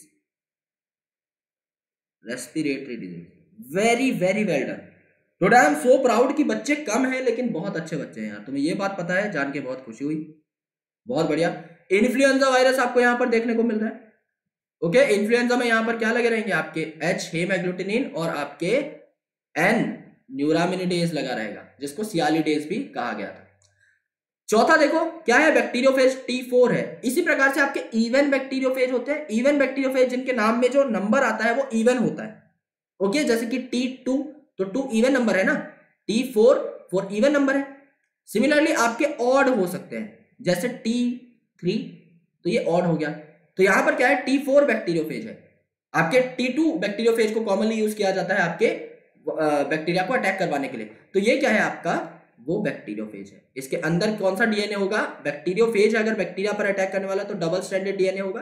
respiratory disease, very very well done. Today I am so proud कि बच्चे कम हैं लेकिन बहुत अच्छे बच्चे हैं यार, तुम्हें ये बात पता है, जान के बहुत खुशी हुई, बहुत बढ़िया। इन्फ्लुएंजा वायरस आपको यहाँ पर देखने को मिल रहा है। ओके okay, इन्फ्लुएंजा में यहां पर क्या लगे रहेंगे? आपके एच हेमाग्लूटिनिन और आपके एन न्यूरामिनिडेज लगा रहेगा, जिसको सियालिडेज भी कहा गया था। चौथा देखो क्या है? बैक्टीरियोफेज टी फोर है। इसी प्रकार से आपके इवन बैक्टीरियोफेज होते हैं, इवन बैक्टीरियोफेज जिनके नाम में जो नंबर आता है वो इवन होता है। ओके okay, जैसे कि टी टू, तो टू इवन नंबर है ना, T four four even number है। सिमिलरली आपके ऑड हो सकते हैं, जैसे टी थ्री, तो ये ऑड हो गया। तो यहां पर क्या है? टी फोर बैक्टीरियोफेज है। आपके टी टू बैक्टीरियोफेज को कॉमनली यूज किया जाता है आपके बैक्टीरिया को अटैक करवाने के लिए। तो ये क्या है आपका? वो बैक्टीरियोफेज है। इसके अंदर कौन सा डीएनए होगा? बैक्टीरियोफेज अगर बैक्टीरिया पर अटैक करने वाला तो डबल स्ट्रैंडेड डीएनए होगा।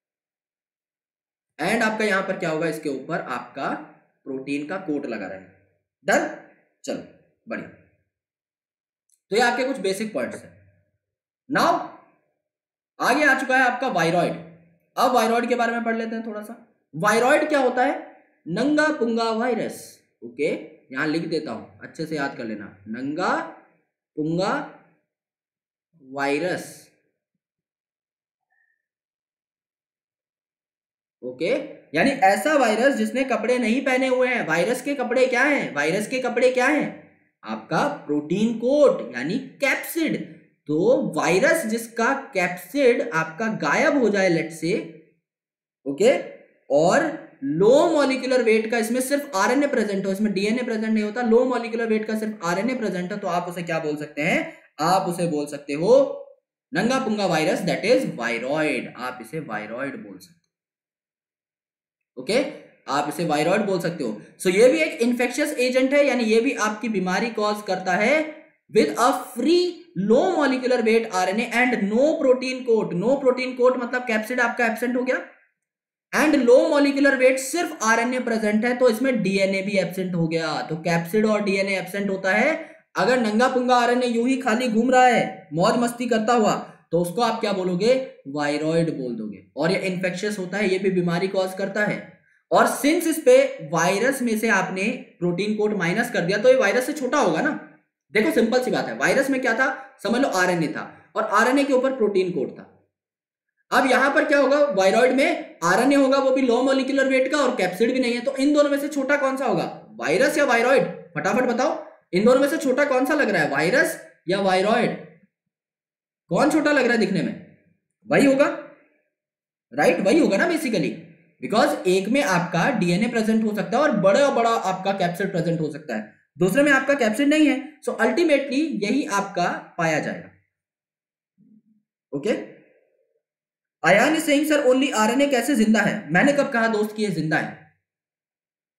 एंड आपका यहां पर क्या होगा? इसके ऊपर आपका प्रोटीन का कोट लगा रहेगा। डन, चलो बढ़िया। तो ये आपके कुछ बेसिक पॉइंट्स हैं। नाउ आगे आ चुका है आपका वायरॉइड। अब वायरॉइड के बारे में पढ़ लेते हैं थोड़ा सा। वायरॉइड क्या होता है? नंगा पुंगा वायरस। ओके, यहां लिख देता हूं, अच्छे से याद कर लेना, नंगा पुंगा वायरस। ओके, यानी ऐसा वायरस जिसने कपड़े नहीं पहने हुए हैं। वायरस के कपड़े क्या हैं? वायरस के कपड़े क्या हैं? आपका प्रोटीन कोट यानी कैप्सिड। तो वायरस जिसका कैप्सिड आपका गायब हो जाए लेट से, ओके, और लो मॉलिक्यूलर वेट का, इसमें सिर्फ आरएनए प्रेजेंट हो, इसमें डीएनए प्रेजेंट नहीं होता, लो मॉलिक्यूलर वेट का सिर्फ आरएनए प्रेजेंट है, तो आप उसे क्या बोल सकते हैं? आप उसे बोल सकते हो नंगा पुंगा वायरस, दैट इज वायरॉइड। आप इसे वायरॉइड बोल सकते हो। ओके, आप इसे वायरॉइड बोल सकते हो। सो so, ये भी एक इन्फेक्शियस एजेंट है, यानी ये भी आपकी बीमारी कॉज करता है with a free low molecular weight RNA and no protein coat. No protein coat मतलब कैप्सिड आपका एब्सेंट हो गया, एंड लो मॉलिक्यूलर वेट सिर्फ आरएनए प्रेजेंट है, तो इसमें डीएनए भी एब्सेंट हो गया। तो कैप्सिड और डीएनए एब्सेंट होता है। अगर नंगा पुंगा आरएनए यूं ही खाली घूम रहा है मौज मस्ती करता हुआ, तो उसको आप क्या बोलोगे? वायरॉइड बोल दोगे। और ये इन्फेक्शियस होता है, ये भी बीमारी कॉज करता है। और सिंस इस पे वायरस में से आपने प्रोटीन कोड माइनस कर दिया, तो ये वायरस से छोटा होगा ना। देखो सिंपल सी बात है, वायरस में क्या था? समझ लो आरएनए था और आरएनए के ऊपर प्रोटीन कोड था। अब यहां पर क्या होगा? वायरॉइड में आरएनए होगा, वो भी लो मॉलिक्यूलर वेट का, और कैप्सिड भी नहीं है। तो इन दोनों में से छोटा कौन सा होगा? वायरस या वायरॉइड? फटाफट बताओ, इन दोनों में से छोटा कौन सा लग रहा है? वायरस या वायरॉइड? कौन छोटा लग रहा है दिखने में? वही होगा, राइट, वही होगा ना बेसिकली, बिकॉज एक में आपका डीएनए प्रेजेंट हो सकता है और बड़ा बड़ा आपका कैप्सिड प्रेजेंट हो सकता है, दूसरे में आपका कैप्सिड नहीं है। सो अल्टीमेटली यही आपका पाया जाएगा। Okay, Ayaan is saying sir only RNA कैसे जिंदा है? मैंने कब कहा दोस्त कि ये जिंदा है?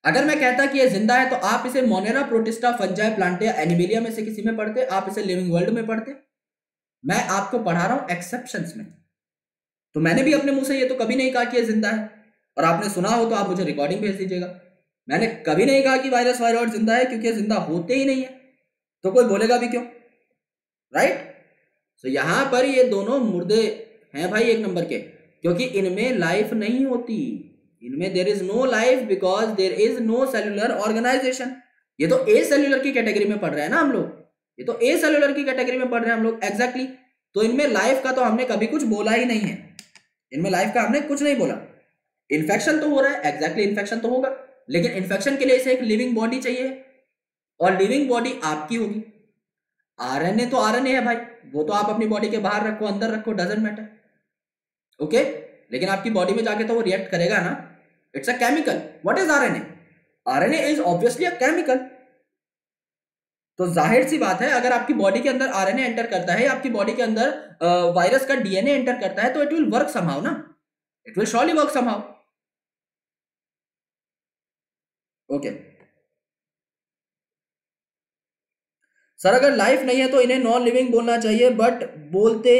अगर मैं कहता कि ये जिंदा है तो आप इसे मोनेरा प्रोटिस्टा फंजाई प्लांटे या एनिमेलिया में से किसी में पढ़ते, आप इसे लिविंग वर्ल्ड में पढ़ते। मैं आपको पढ़ा रहा हूं एक्सेप्शंस में। तो मैंने भी अपने मुंह से ये तो कभी नहीं कहा कि ये जिंदा है, और आपने सुना हो तो आप मुझे रिकॉर्डिंग भेज दीजिएगा। मैंने कभी नहीं कहा कि वायरस वायरस जिंदा है, क्योंकि जिंदा होते ही नहीं है, तो कोई बोलेगा भी क्यों, राइट। तो यहां पर ये दोनों मुर्दे हैं भाई एक नंबर के, क्योंकि इनमें लाइफ नहीं होती, इनमें there is no life because there is no cellular organisation. ये तो ए सेल्यूलर की कैटेगरी में पढ़ रहे हैं ना हम लोग, ये तो ए सेल्यूलर की कैटेगरी में पढ़ रहे हैं हम लोग, एग्जैक्टली। तो इनमें लाइफ का तो हमने कभी कुछ बोला ही नहीं है, इनमें लाइफ का हमने कुछ नहीं बोला। इन्फेक्शन तो हो रहा है, एग्जैक्टली इन्फेक्शन तो होगा, लेकिन इन्फेक्शन के लिए इसे एक लिविंग बॉडी चाहिए, और लिविंग बॉडी आपकी होगी। आरएनए तो आरएनए है भाई, वो तो आप अपनी बॉडी के बाहर रखो अंदर रखो, डजंट मैटर, ओके। लेकिन आपकी बॉडी में जाके तो वो रिएक्ट करेगा ना, it's a chemical. What is RNA? RNA is obviously a chemical. तो जाहिर सी बात है, अगर आपकी बॉडी के अंदर आरएनए एंटर करता है, आपकी बॉडी के अंदर वायरस का डीएनए एंटर करता है, तो इट विल वर्क समहाउ ना, it will surely work somehow, okay. Sir अगर लाइफ नहीं है तो इन्हें नॉन लिविंग बोलना चाहिए, बट बोलते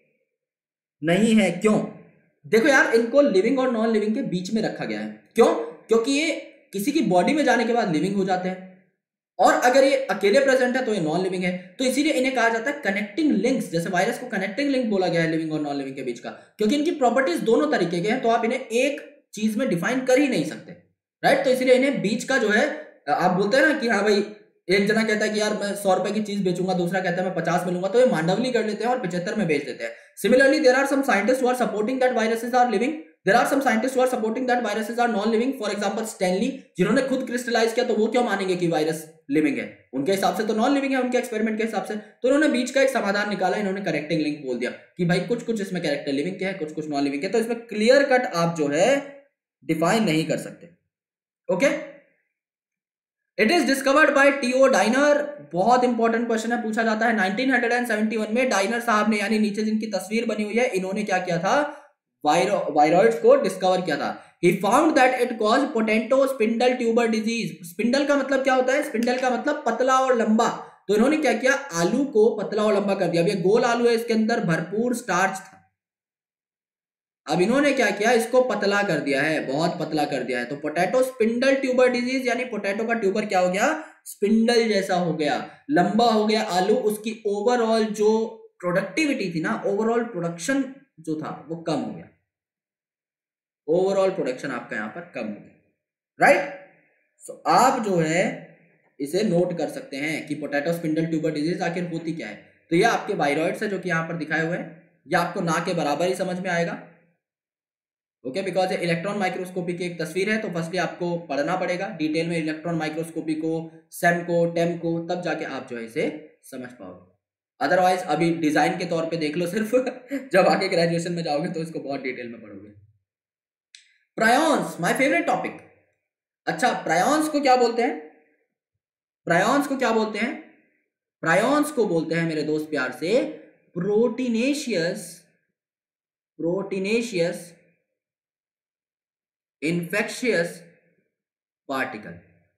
नहीं है, क्यों? देखो यार, इनको लिविंग और नॉन लिविंग के बीच में रखा गया है, क्यों? क्योंकि ये किसी की बॉडी में जाने के बाद लिविंग हो जाते हैं, और अगर ये अकेले प्रेजेंट है तो ये नॉन लिविंग है। तो इसीलिए इन्हें कहा जाता है कनेक्टिंग लिंक्स, जैसे वायरस को कनेक्टिंग लिंक बोला गया है लिविंग और नॉन लिविंग के बीच का, क्योंकि इनकी प्रॉपर्टीज दोनों तरीके के हैं, तो आप इन्हें एक चीज में डिफाइन कर ही नहीं सकते, राइट। तो इसीलिए इन्हें बीच का जो है, आप बोलते हैं ना कि हाँ भाई, एक जना कहता है कि यार मैं सौ रुपए की चीज बेचूंगा, दूसरा कहता है मैं पचास में लूंगा, तो ये मांडवली कर लेते हैं और पचहत्तर में बेच देते हैं। Similarly there are some scientists who are supporting that viruses are living, there are some scientists who are supporting that viruses are non living. For example Stanley, जिन्होंने खुद क्रिस्टलाइज किया, तो वो क्यों मानेंगे कि वायरस लिविंग है? उनके हिसाब से तो नॉन लिविंग है, उनके एक्सपेरिमेंट के हिसाब से। तो उन्होंने बीच का एक समाधान निकाला, इन्होंने कनेक्टिंग लिंक बोल दिया कि भाई कुछ कुछ इसमें कैरेक्टर लिविंग के हैं, कुछ कुछ नॉन लिविंग के। तो इसमें क्लियर कट आप जो है डिफाइन नहीं कर सकते, okay. It is discovered by T O Diener, बहुत इंपॉर्टेंट क्वेश्चन है, पूछा जाता है। नाइनटीन सेवेंटी वन में डाइनर साहब ने, यानी नीचे जिनकी तस्वीर बनी हुई है, इन्होंने क्या किया था? वायरो वायरॉइड्स को डिस्कवर किया था। He found that it cause potato spindle tuber disease. Spindle का मतलब क्या होता है? स्पिंडल का मतलब पतला और लंबा। तो इन्होंने क्या किया? आलू को पतला और लंबा कर दिया। अब ये गोल आलू है, इसके अंदर भरपूर स्टार्च था, अब इन्होंने क्या किया? इसको पतला कर दिया है, बहुत पतला कर दिया है। तो पोटैटो स्पिंडल ट्यूबर डिजीज, यानी पोटैटो का ट्यूबर क्या हो गया? स्पिंडल जैसा हो गया, लंबा हो गया आलू। उसकी ओवरऑल जो प्रोडक्टिविटी थी ना, ओवरऑल प्रोडक्शन जो था वो कम हो गया, ओवरऑल प्रोडक्शन आपका यहां पर कम हो गया, राइट। सो आप जो है इसे नोट कर सकते हैं कि पोटैटो स्पिंडल ट्यूबर डिजीज आखिर होती क्या है। तो ये आपके वायरॉइड्स है जो कि यहां पर दिखाए हुए हैं, ये आपको ना के बराबर ही समझ में आएगा, ओके, बिकॉज ये इलेक्ट्रॉन माइक्रोस्कोपी की एक तस्वीर है। तो फर्स्टली आपको पढ़ना पड़ेगा डिटेल में इलेक्ट्रॉन माइक्रोस्कोपी को, सेम को, टेम को, तब जाके आप जो है इसे समझ पाओगे। अदरवाइज अभी डिजाइन के तौर पे देख लो सिर्फ जब आगे ग्रेजुएशन में जाओगे तो इसको बहुत डिटेल में पढ़ोगे। Prions, my favourite topic. अच्छा, प्रायॉन्स को क्या बोलते हैं? प्रायॉन्स को क्या बोलते हैं? प्रायॉन्स को बोलते हैं मेरे दोस्त प्यार से proteinaceous proteinaceous infectious particle.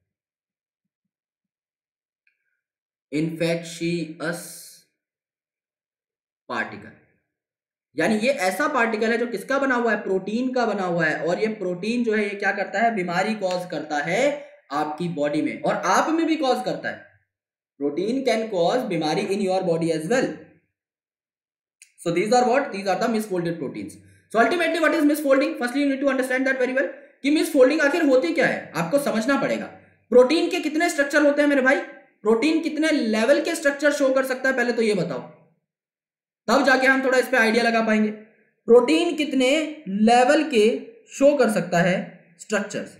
Infectious particle यानी ये ऐसा पार्टिकल है जो किसका बना हुआ है? प्रोटीन का बना हुआ है। और ये प्रोटीन जो है ये क्या करता है? बीमारी कॉज करता है आपकी बॉडी में, और आप में भी कॉज करता है। प्रोटीन कैन कॉज बीमारी in your body as well. So these are what? These are the misfolded proteins. So ultimately what is misfolding? Firstly you need to understand that very well कि misfolding आखिर होती क्या है, आपको समझना पड़ेगा। Protein के कितने स्ट्रक्चर होते हैं मेरे भाई? प्रोटीन कितने लेवल के स्ट्रक्चर शो कर सकता है, पहले तो ये बताओ, तब जाके हम थोड़ा इस पे आइडिया लगा पाएंगे। प्रोटीन कितने लेवल के शो कर सकता है स्ट्रक्चर्स?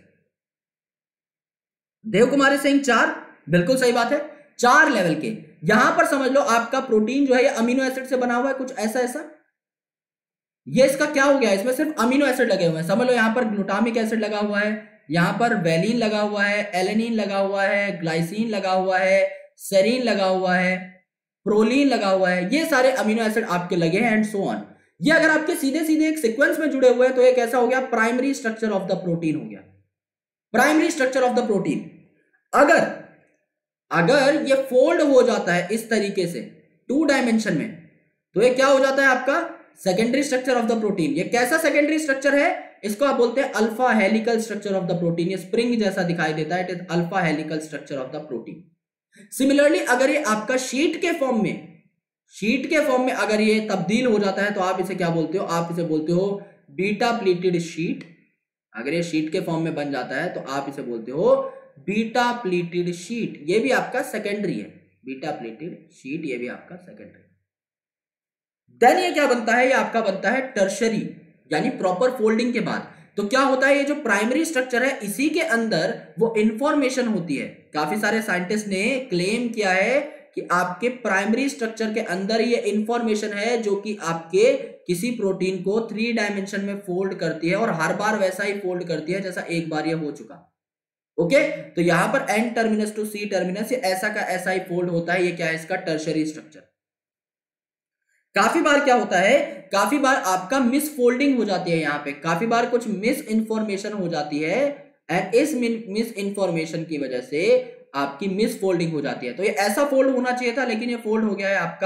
देव कुमारी सिंह चार, बिल्कुल सही बात है, चार लेवल के। यहां पर समझ लो आपका प्रोटीन जो है ये अमीनो एसिड से बना हुआ है, कुछ ऐसा ऐसा। ये इसका क्या हो गया? इसमें सिर्फ अमीनो एसिड लगे हुए हैं, समझ लो। यहां पर ग्लूटामिक एसिड लगा हुआ है, यहां पर वेलिन लगा हुआ है, एलेनिन लगा हुआ है, ग्लाइसिन लगा हुआ है, सेरीन लगा हुआ है, प्रोलीन लगा हुआ है। ये सारे अमीनो एसिड आपके लगे हैं एंड सो ऑन। ये अगर आपके सीधे सीधे एक सीक्वेंस में जुड़े हुए हैं तो ये कैसा हो गया? Primary structure of the protein हो गया। Primary structure of the protein. अगर अगर ये फोल्ड हो जाता है इस तरीके से टू डायमेंशन में, तो ये क्या हो जाता है आपका secondary structure of the protein. ये कैसा सेकेंडरी स्ट्रक्चर है, इसको आप बोलते हैं alpha helical structure of the protein. ये स्प्रिंग जैसा दिखाई देता है, it is alpha helical structure of the protein. Similarly अगर ये आपका शीट के फॉर्म में शीट के फॉर्म में अगर ये तब्दील हो जाता है तो आप इसे क्या बोलते हो, आप इसे बोलते हो बीटा प्लीटेड शीट। अगर ये शीट के फॉर्म में बन जाता है तो आप इसे बोलते हो बीटा प्लीटेड शीट। ये भी आपका सेकेंडरी है, बीटा प्लीटेड शीट, ये भी आपका सेकेंडरी। देन ये क्या बनता है, ये आपका बनता है टर्शरी, यानी प्रॉपर फोल्डिंग के बाद। तो क्या होता है, ये जो प्राइमरी स्ट्रक्चर है इसी के अंदर वो इंफॉर्मेशन होती है। काफी सारे साइंटिस्ट ने क्लेम किया है कि आपके प्राइमरी स्ट्रक्चर के अंदर ये इंफॉर्मेशन है जो कि आपके किसी प्रोटीन को थ्री डायमेंशन में फोल्ड करती है और हर बार वैसा ही फोल्ड करती है जैसा एक बार ये हो चुका। ओके, तो यहां पर N terminus to C terminus ये ऐसा का ऐसा ही फोल्ड होता है। ये क्या है, इसका टर्शरी स्ट्रक्चर। काफी बार क्या होता है, काफी बार आपका मिस फोल्डिंग हो जाती है, यहां पे काफी बार कुछ मिस इंफॉर्मेशन हो जाती है एंड इस मिस इंफॉर्मेशन की वजह से आपकी मिस फोल्डिंग हो जाती है। तो ये ऐसा फोल्ड होना चाहिए था लेकिन ये फोल्ड हो गया है आपका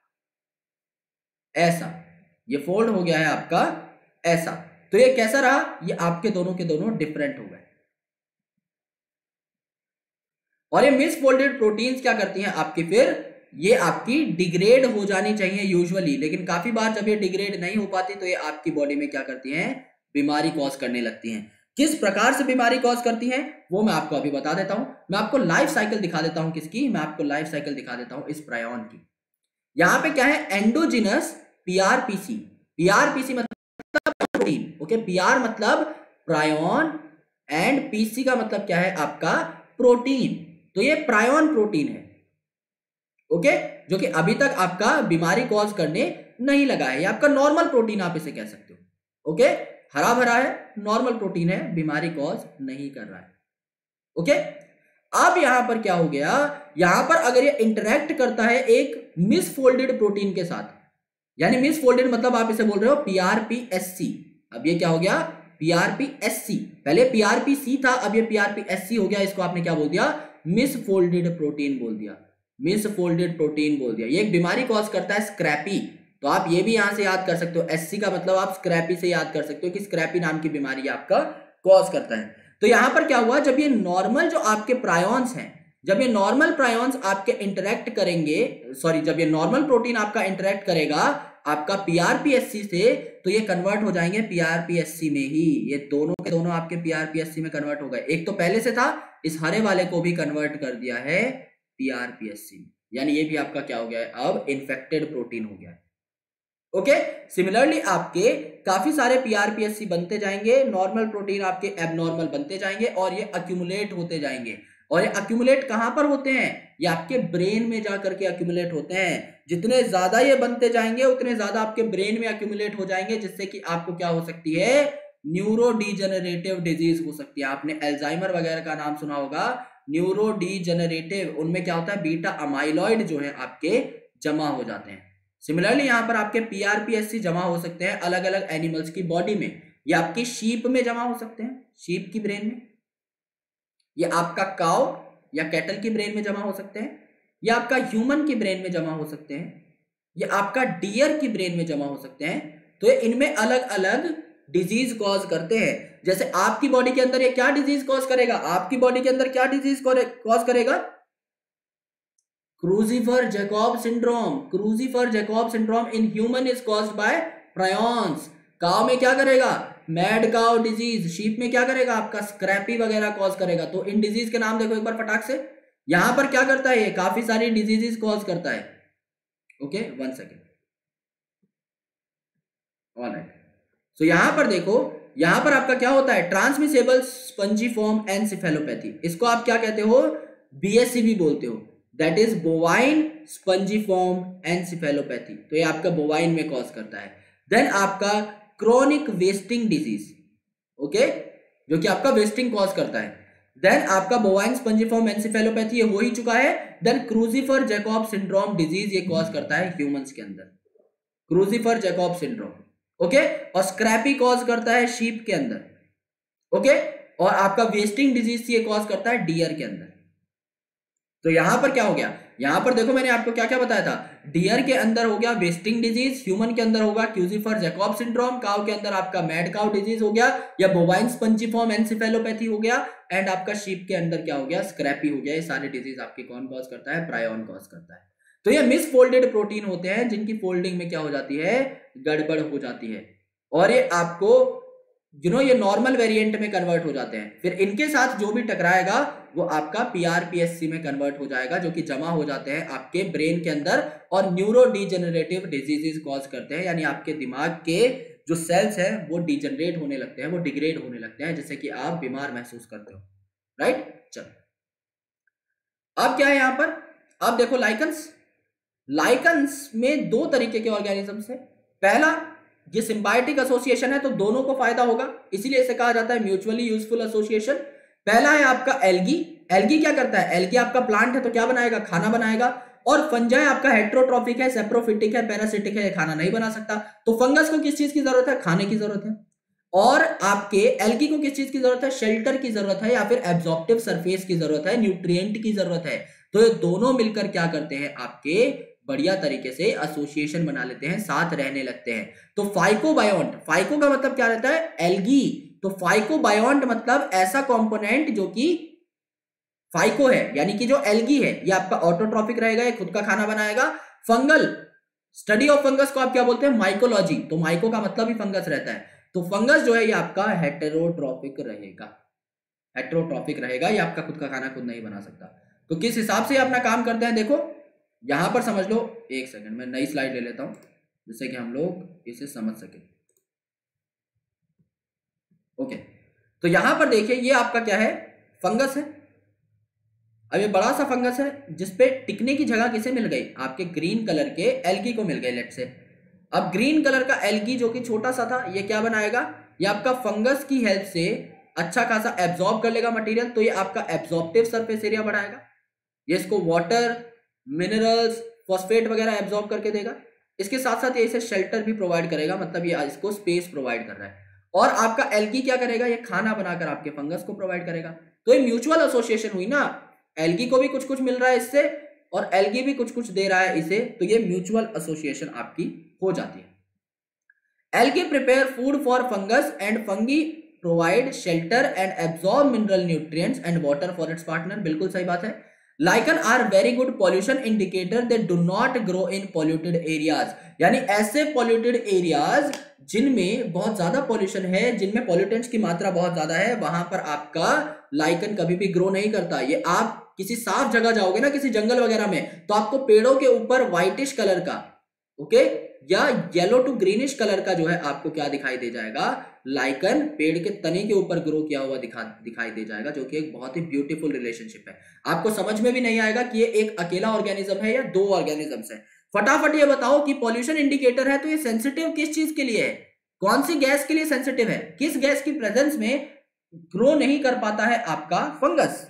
ऐसा, ये फोल्ड हो गया है आपका ऐसा। तो ये कैसा रहा, ये आपके दोनों के दोनों डिफरेंट हो गए। और ये मिस फोल्डेड प्रोटीन्स क्या करती हैं आपकी, फिर ये आपकी डिग्रेड हो जानी चाहिए यूजुअली, लेकिन काफी बार जब ये डिग्रेड नहीं हो पाती तो ये आपकी बॉडी में क्या करती हैं, बीमारी कॉज करने लगती हैं। किस प्रकार से बीमारी कॉज करती हैं वो मैं आपको अभी बता देता हूं। मैं आपको लाइफ साइकिल दिखा देता हूं, किसकी, मैं आपको लाइफ साइकिल दिखा देता हूं इस प्रायोन की। यहां पे क्या है, एंडोजिनस पीआरपीसी। पीआरपीसी मतलब प्रोटीन, ओके, पीआर मतलब प्रायोन एंड पीसी का मतलब क्या है आपका प्रोटीन। तो ये प्रायोन प्रोटीन है, ओके, जो कि अभी तक आपका बीमारी कॉज करने नहीं लगा है। ये आपका नॉर्मल प्रोटीन आप इसे कह सकते हो, ओके, हरा भरा है, नॉर्मल प्रोटीन है, बीमारी कॉज नहीं कर रहा है, ओके। अब यहां पर क्या हो गया, यहां पर अगर ये इंटरेक्ट करता है एक मिसफोल्डेड प्रोटीन के साथ, यानी मिसफोल्डेड मतलब आप इसे बोल रहे हो पीआरपीएससी। अब ये क्या हो गया, पीआरपीएससी। पहले पीआरपीसी था, अब ये पीआरपीएससी हो गया। इसको आपने क्या बोल दिया, मिसफोल्डेड प्रोटीन बोल दिया, मिसफोल्डेड प्रोटीन बोल दिया। ये एक बीमारी कॉज करता है, स्क्रैपी। तो आप ये भी यहां से याद कर सकते हो, एससी का मतलब आप स्क्रैपी से याद कर सकते हो कि स्क्रैपी नाम की बीमारी आपका कॉज करता है। तो यहां पर क्या हुआ, जब ये नॉर्मल जो आपके प्रायोन्स हैं, जब ये नॉर्मल प्रायोन्स आपके इंटरेक्ट करेंगे, सॉरी जब ये नॉर्मल प्रोटीन आपका इंटरेक्ट करेगा आपका पीआरपीएससी से, तो ये कन्वर्ट हो जाएंगे पीआरपीएससी में ही। ये दोनों के दोनों आपके पीआरपीएससी में कन्वर्ट हो गए। एक तो पहले से था, इस हरे वाले को भी कन्वर्ट कर दिया है पीआरपीएससी में, यानी ये भी आपका क्या हो गया है, अब इन्फेक्टेड प्रोटीन हो गया है, ओके। सिमिलरली आपके काफी सारे पीआरपीएससी बनते जाएंगे, नॉर्मल प्रोटीन आपके एबनॉर्मल बनते जाएंगे और ये अक्यूमुलेट होते जाएंगे। और ये अक्यूमुलेट कहां पर होते हैं, ये आपके ब्रेन में जाकर के अक्यूमुलेट होते हैं। जितने ज्यादा ये बनते जाएंगे उतने ज्यादा आपके ब्रेन में अक्यूमुलेट हो जाएंगे, जिससे कि आपको क्या हो सकती है, न्यूरो डीजेनरेटिव डिजीज हो सकती है। आपने एल्जाइमर वगैरह का नाम सुना होगा, न्यूरो डीजेनरेटिव, उनमें क्या होता है, बीटा अमाइलॉइड जो है आपके जमा हो जाते हैं। सिमिलरली यहां पर आपके पीआरपीएससी जमा हो सकते हैं अलग अलग एनिमल्स की बॉडी में। ये आपकी शीप में जमा हो सकते हैं, शीप की ब्रेन में, ये आपका काउ या कैटल की ब्रेन में जमा हो सकते हैं, ये आपका ह्यूमन की ब्रेन में जमा हो सकते हैं, ये आपका डियर की ब्रेन में जमा हो सकते हैं। तो ये इनमें अलग अलग डिजीज कॉज करते हैं। जैसे आपकी बॉडी के अंदर ये क्या डिजीज कॉज करेगा, आपकी बॉडी के अंदर क्या डिजीज कॉज करेगा, Creutzfeldt Jakob syndrome. Creutzfeldt Jakob syndrome in human is caused by prions. Cow में क्या करेगा, मैड काउ डिजीज। शीप में क्या करेगा, आपका स्क्रैपी वगैरह कॉज करेगा। तो इन डिजीज के नाम देखो एक बार फटाक से। यहां पर क्या करता है, ये काफी सारी डिजीजेस कॉज करता है, okay, one second, alright. So यहां पर देखो, यहां पर आपका क्या होता है, ट्रांसमिसेबल स्पंजीफॉर्म एनसेफेलोपैथी। इसको आप क्या कहते हो, बीएससीबी बोलते हो, that is bovine spongiform encephalopathy. तो ये आपका बोवाइन में कॉज करता है। देन आपका क्रोनिक वेस्टिंग डिजीज, ओके, जो कि आपका वेस्टिंग कॉज करता है। देन आपका बोवाइन स्पंजीफॉर्म एनसेफेलोपैथी ये हो ही चुका है। Then Creutzfeldt Jakob syndrome disease ये कॉज करता है ह्यूमंस के अंदर, क्रूसिफर जैकब सिंड्रोम, ओके। और स्क्रैपी कॉज करता है शीप के अंदर, ओके। और आपका वेस्टिंग डिजीज ये कॉज करता है डियर के अंदर। तो यहां पर क्या हो गया, यहां पर देखो मैंने आपको क्या क्या बताया था, डियर के अंदर हो गया वेस्टिंग डिजीज, ह्यूमन के अंदर होगा क्यूजिफर जैकब सिंड्रोम, काउ के अंदर आपका मैड काउ डिजीज हो गया या बोवाइन स्पंजिफॉर्म एन्सेफेलोपैथी हो गया, एंड आपका शीप के अंदर क्या हो गया, स्क्रैपी हो गया। ये सारे डिजीज आपके कौन कॉज करता है, प्रायोन कॉज करता है। तो ये मिसफोल्डेड प्रोटीन होते हैं जिनकी फोल्डिंग में क्या हो जाती है, गड़बड़ हो जाती है, और ये आपको यू नो ये नॉर्मल वेरिएंट में कन्वर्ट हो जाते हैं। फिर इनके साथ जो भी टकराएगा वो आपका पीआरपीएससी में कन्वर्ट हो जाएगा, जो कि जमा हो जाते हैं आपके ब्रेन के अंदर और न्यूरो डिजेनरेटिव डिजीजेस कॉज करते हैं, यानी आपके दिमाग के जो सेल्स हैं वो डिजेनरेट होने लगते हैं, वो डिग्रेड होने लगते हैं, जिससे कि आप बीमार महसूस करते हो। राइट, चलो अब क्या है यहां पर, अब देखो लाइकन्स। लाइकन्स में दो तरीके के ऑर्गेनिजम्स है। पहला, ये सिम्बायोटिक एसोसिएशन है तो दोनों को फायदा होगा, इसीलिए इसे कहा जाता है म्यूचुअली यूजफुल एसोसिएशन। पहला है आपका एल्गी। एल्गी क्या करता है, एल्गी आपका प्लांट है तो क्या बनाएगा, खाना बनाएगा। और फंजाई आपका हेट्रोट्रॉफिक है, सेप्रोफिटिक है, पैरासिटिक है, खाना नहीं बना सकता। तो फंगस को किस चीज की जरूरत है, खाने की जरूरत है। और आपके एल्गी को किस चीज की जरूरत है, शेल्टर की जरूरत है या फिर एब्जॉर्प्टिव सरफेस की जरूरत है, न्यूट्रिएंट की जरूरत है। तो ये दोनों मिलकर क्या करते हैं, आपके बढ़िया तरीके से एसोसिएशन बना लेते हैं, साथ रहने लगते हैं। तो फाइकोबायोन्ट, फाइको का मतलब क्या रहता है, एल्गी। तो फाइकोबायोन्ट मतलब ऐसा कंपोनेंट जो कि फाइको है, यानी कि जो एल्गी है, ये आपका ऑटोट्रॉफिक रहेगा, ये खुद का खाना बनाएगा। फंगल, स्टडी ऑफ फंगस को आप क्या बोलते हैं, माइकोलॉजी। तो माइको का मतलब ही फंगस रहता है। तो फंगस जो है ये आपका हेटेरोट्रॉफिक रहेगा, हेटेरोट्रॉफिक रहेगा, ये आपका खुद का खाना खुद नहीं बना सकता। तो किस हिसाब से अपना काम करते हैं, देखो यहां पर समझ लो। एक सेकंड में नई स्लाइड ले लेता हूं जिससे कि हम लोग इसे समझ सके। ओके, तो यहां पर देखिए ये आपका क्या है, फंगस है। अब ये बड़ा सा फंगस है जिसपे टिकने की जगह किसे मिल गई, आपके ग्रीन कलर के एल्गी को मिल गई, लेट से। अब ग्रीन कलर का एल्गी जो कि छोटा सा था, ये क्या बनाएगा, ये आपका फंगस की हेल्प से अच्छा खासा एब्जॉर्ब कर लेगा मटेरियल, तो ये आपका एब्जॉर्प्टिव सरफेस एरिया बढ़ाएगा। ये इसको वाटर, मिनरल्स, फॉस्फेट वगैरह एब्जॉर्ब करके देगा। इसके साथ साथ ये इसे शेल्टर भी प्रोवाइड करेगा, मतलब ये इसको स्पेस प्रोवाइड कर रहा है। और आपका एल्गी क्या करेगा, ये खाना बनाकर आपके फंगस को प्रोवाइड करेगा। तो ये म्यूचुअल एसोसिएशन हुई ना, एल्गी को भी कुछ कुछ मिल रहा है इससे और एल्गी भी कुछ कुछ दे रहा है इसे, तो ये म्यूचुअल एसोसिएशन आपकी हो जाती है। Algae prepare food for fungus and fungi provide shelter and absorb mineral nutrients and water for its partner. बिल्कुल सही बात है। Lichen are very good pollution indicator, they do not grow in polluted areas, यानी ऐसे polluted areas जिनमें बहुत ज्यादा pollution है, जिनमें पॉल्यूटेंट्स की मात्रा बहुत ज्यादा है, वहां पर आपका लाइकन कभी भी ग्रो नहीं करता। ये आप किसी साफ जगह जाओगे ना, किसी जंगल वगैरह में, तो आपको पेड़ों के ऊपर व्हाइटिश कलर का, ओके, या येलो टू ग्रीनिश कलर का जो है आपको क्या दिखाई दे जाएगा, लाइकन पेड़ के तने के ऊपर ग्रो किया हुआ दिखा दिखाई दे जाएगा, जो कि एक बहुत ही ब्यूटीफुल रिलेशनशिप है। आपको समझ में भी नहीं आएगा कि ये एक अकेला ऑर्गेनिज्म है या दो ऑर्गेनिजम्स है। फटाफट ये बताओ कि पॉल्यूशन इंडिकेटर है तो ये सेंसिटिव किस चीज के लिए है, कौन सी गैस के लिए सेंसिटिव है, किस गैस की प्रेजेंस में ग्रो नहीं कर पाता है आपका fungus.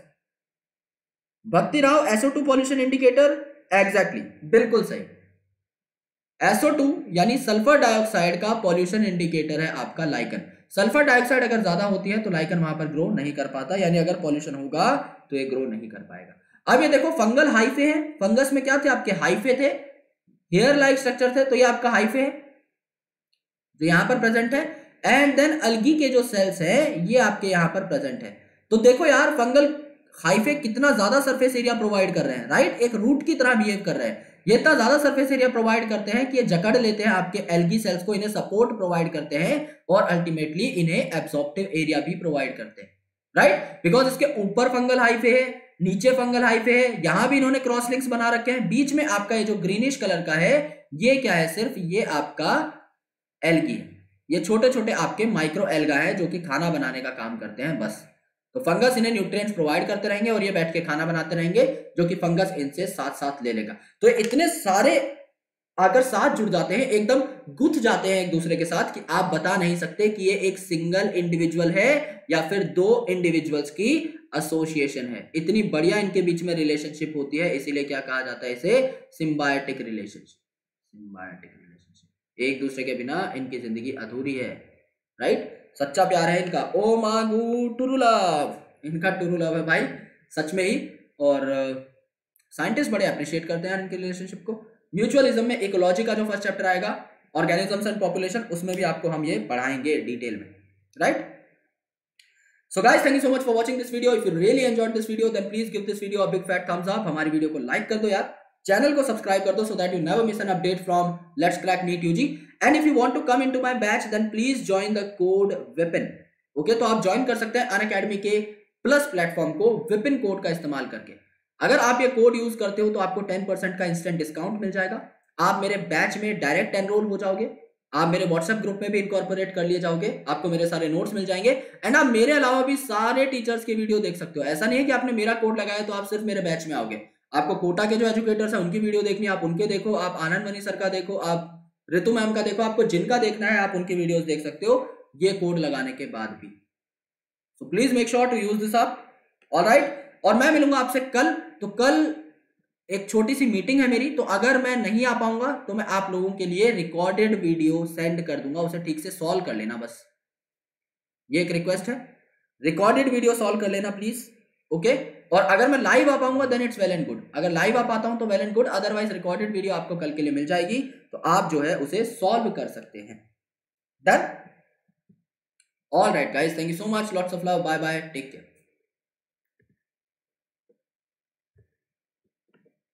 Bhakti Rao, S O two pollution indicator, exactly, बिल्कुल सही। एस ओ टू यानी सल्फर डाइऑक्साइड का पॉल्यूशन इंडिकेटर है आपका लाइकन। सल्फर डाइऑक्साइड अगर ज्यादा होती है तो लाइकन वहां पर ग्रो नहीं कर पाता, यानी अगर पॉल्यूशन होगा तो ये ग्रो नहीं कर पाएगा। अब ये देखो फंगल हाइफे है, फंगस में क्या थे आपके हाइफे थे, हेयर लाइक स्ट्रक्चर थे, तो ये आपका हाइफे है जो यहां पर प्रेजेंट है। एंड देन अलगी के जो सेल्स है ये आपके यहां पर प्रेजेंट है। तो देखो यार फंगल हाइफे कितना ज्यादा सरफेस एरिया प्रोवाइड कर रहे हैं, राइट, एक रूट की तरह बिहेव कर रहे हैं। ये इतना ज्यादा सरफेस एरिया प्रोवाइड करते हैं कि ये जकड़ लेते हैं आपके एल्गी सेल्स को, इन्हें सपोर्ट प्रोवाइड करते हैं और अल्टीमेटली इन्हें एब्जॉर्प्टिव एरिया भी प्रोवाइड करते हैं, राइट, बिकॉज इसके ऊपर फंगल हाइफे है, नीचे फंगल हाइफे है, यहां भी इन्होंने क्रॉस लिंक्स बना रखे हैं। बीच में आपका ये जो ग्रीनिश कलर का है ये क्या है, सिर्फ ये आपका एल्गी है, ये छोटे छोटे आपके माइक्रो एल्गा है जो कि खाना बनाने का काम करते हैं बस। तो फंगस इन्हें न्यूट्रिएंट्स प्रोवाइड करते रहेंगे और ये बैठ के खाना बनाते रहेंगे, जो कि फंगस इनसे साथ साथ ले लेगा। तो इतने सारे अगर साथ जुड़ जाते हैं, एकदम गुथ जाते हैं एक दूसरे के साथ, कि आप बता नहीं सकते कि ये एक सिंगल इंडिविजुअल है या फिर दो इंडिविजुअल्स की एसोसिएशन है। इतनी बढ़िया इनके बीच में रिलेशनशिप होती है, इसीलिए क्या कहा जाता है इसे, सिम्बायोटिक रिलेशनशिप। सिम्बायोटिक रिलेशनशिप, एक दूसरे के बिना इनकी जिंदगी अधूरी है, राइट। सच्चा प्यार है इनका। ओ मांगू टुरु लव, इनका टुरु लव है भाई सच में ही। और साइंटिस्ट बड़े अप्रिशिएट करते हैं इनके रिलेशनशिप को। म्यूचुअलिज्म में इकोलॉजी का जो फर्स्ट चैप्टर आएगा, ऑर्गेनिजम्स एंड पॉपुलेशन, उसमें भी आपको हम ये पढ़ाएंगे डिटेल में, right. So guys, thank you so much for watching this video. If you really enjoyed this video then please give this video a big fat thumbs up. हमारी video को like कर दो यार, चैनल को subscribe कर दो so that you never miss an update from let's crack NEET UG. And if you want to come into my batch then please join the code Vipin. Okay, तो आप join कर सकते हैं अनअकैडमी के plus platform को Vipin code का इस्तेमाल करके। अगर आप ये कोड यूज करते हो तो आपको टेन परसेंट का इंस्टेंट डिस्काउंट मिल जाएगा। आप मेरे बैच में डायरेक्ट एनरोल हो जाओगे, आप मेरे व्हाट्सएप ग्रुप में भी इनकॉर्पोरेट कर लिए जाओगे, आपको मेरे सारे नोट्स मिल जाएंगे। एंड आप मेरे अलावा भी सारे टीचर्स की वीडियो देख सकते हो। ऐसा नहीं है कि आपने मेरा कोड लगाया तो आप सिर्फ मेरे बैच में आओगे। आपको कोटा के जो एजुकेटर्स हैं उनकी वीडियो देखनी है, आप उनके देखो, आप आनंद मनी सर का देखो, आप ऋतु मैम का देखो, आपको जिनका देखना है आप उनकी वीडियोस देख सकते हो ये कोड लगाने के बाद भी। So please make sure to use this up, alright. और मैं मिलूंगा आपसे कल। तो कल एक छोटी सी मीटिंग है मेरी, तो अगर मैं नहीं आ पाऊंगा तो मैं आप लोगों के लिए रिकॉर्डेड वीडियो सेंड कर दूंगा, उसे ठीक से सॉल्व कर लेना बस। ये एक रिक्वेस्ट है, रिकॉर्डेड वीडियो सॉल्व कर लेना प्लीज, ओके। और अगर मैं लाइव आ पाऊंगा then it's well and good. अगर लाइव आ पाता हूं तो well and good, otherwise recorded video आपको कल के लिए मिल जाएगी, तो आप जो है उसे सॉल्व कर सकते हैं। Done, all right guys, thank you so much, lots of love, bye bye, take care.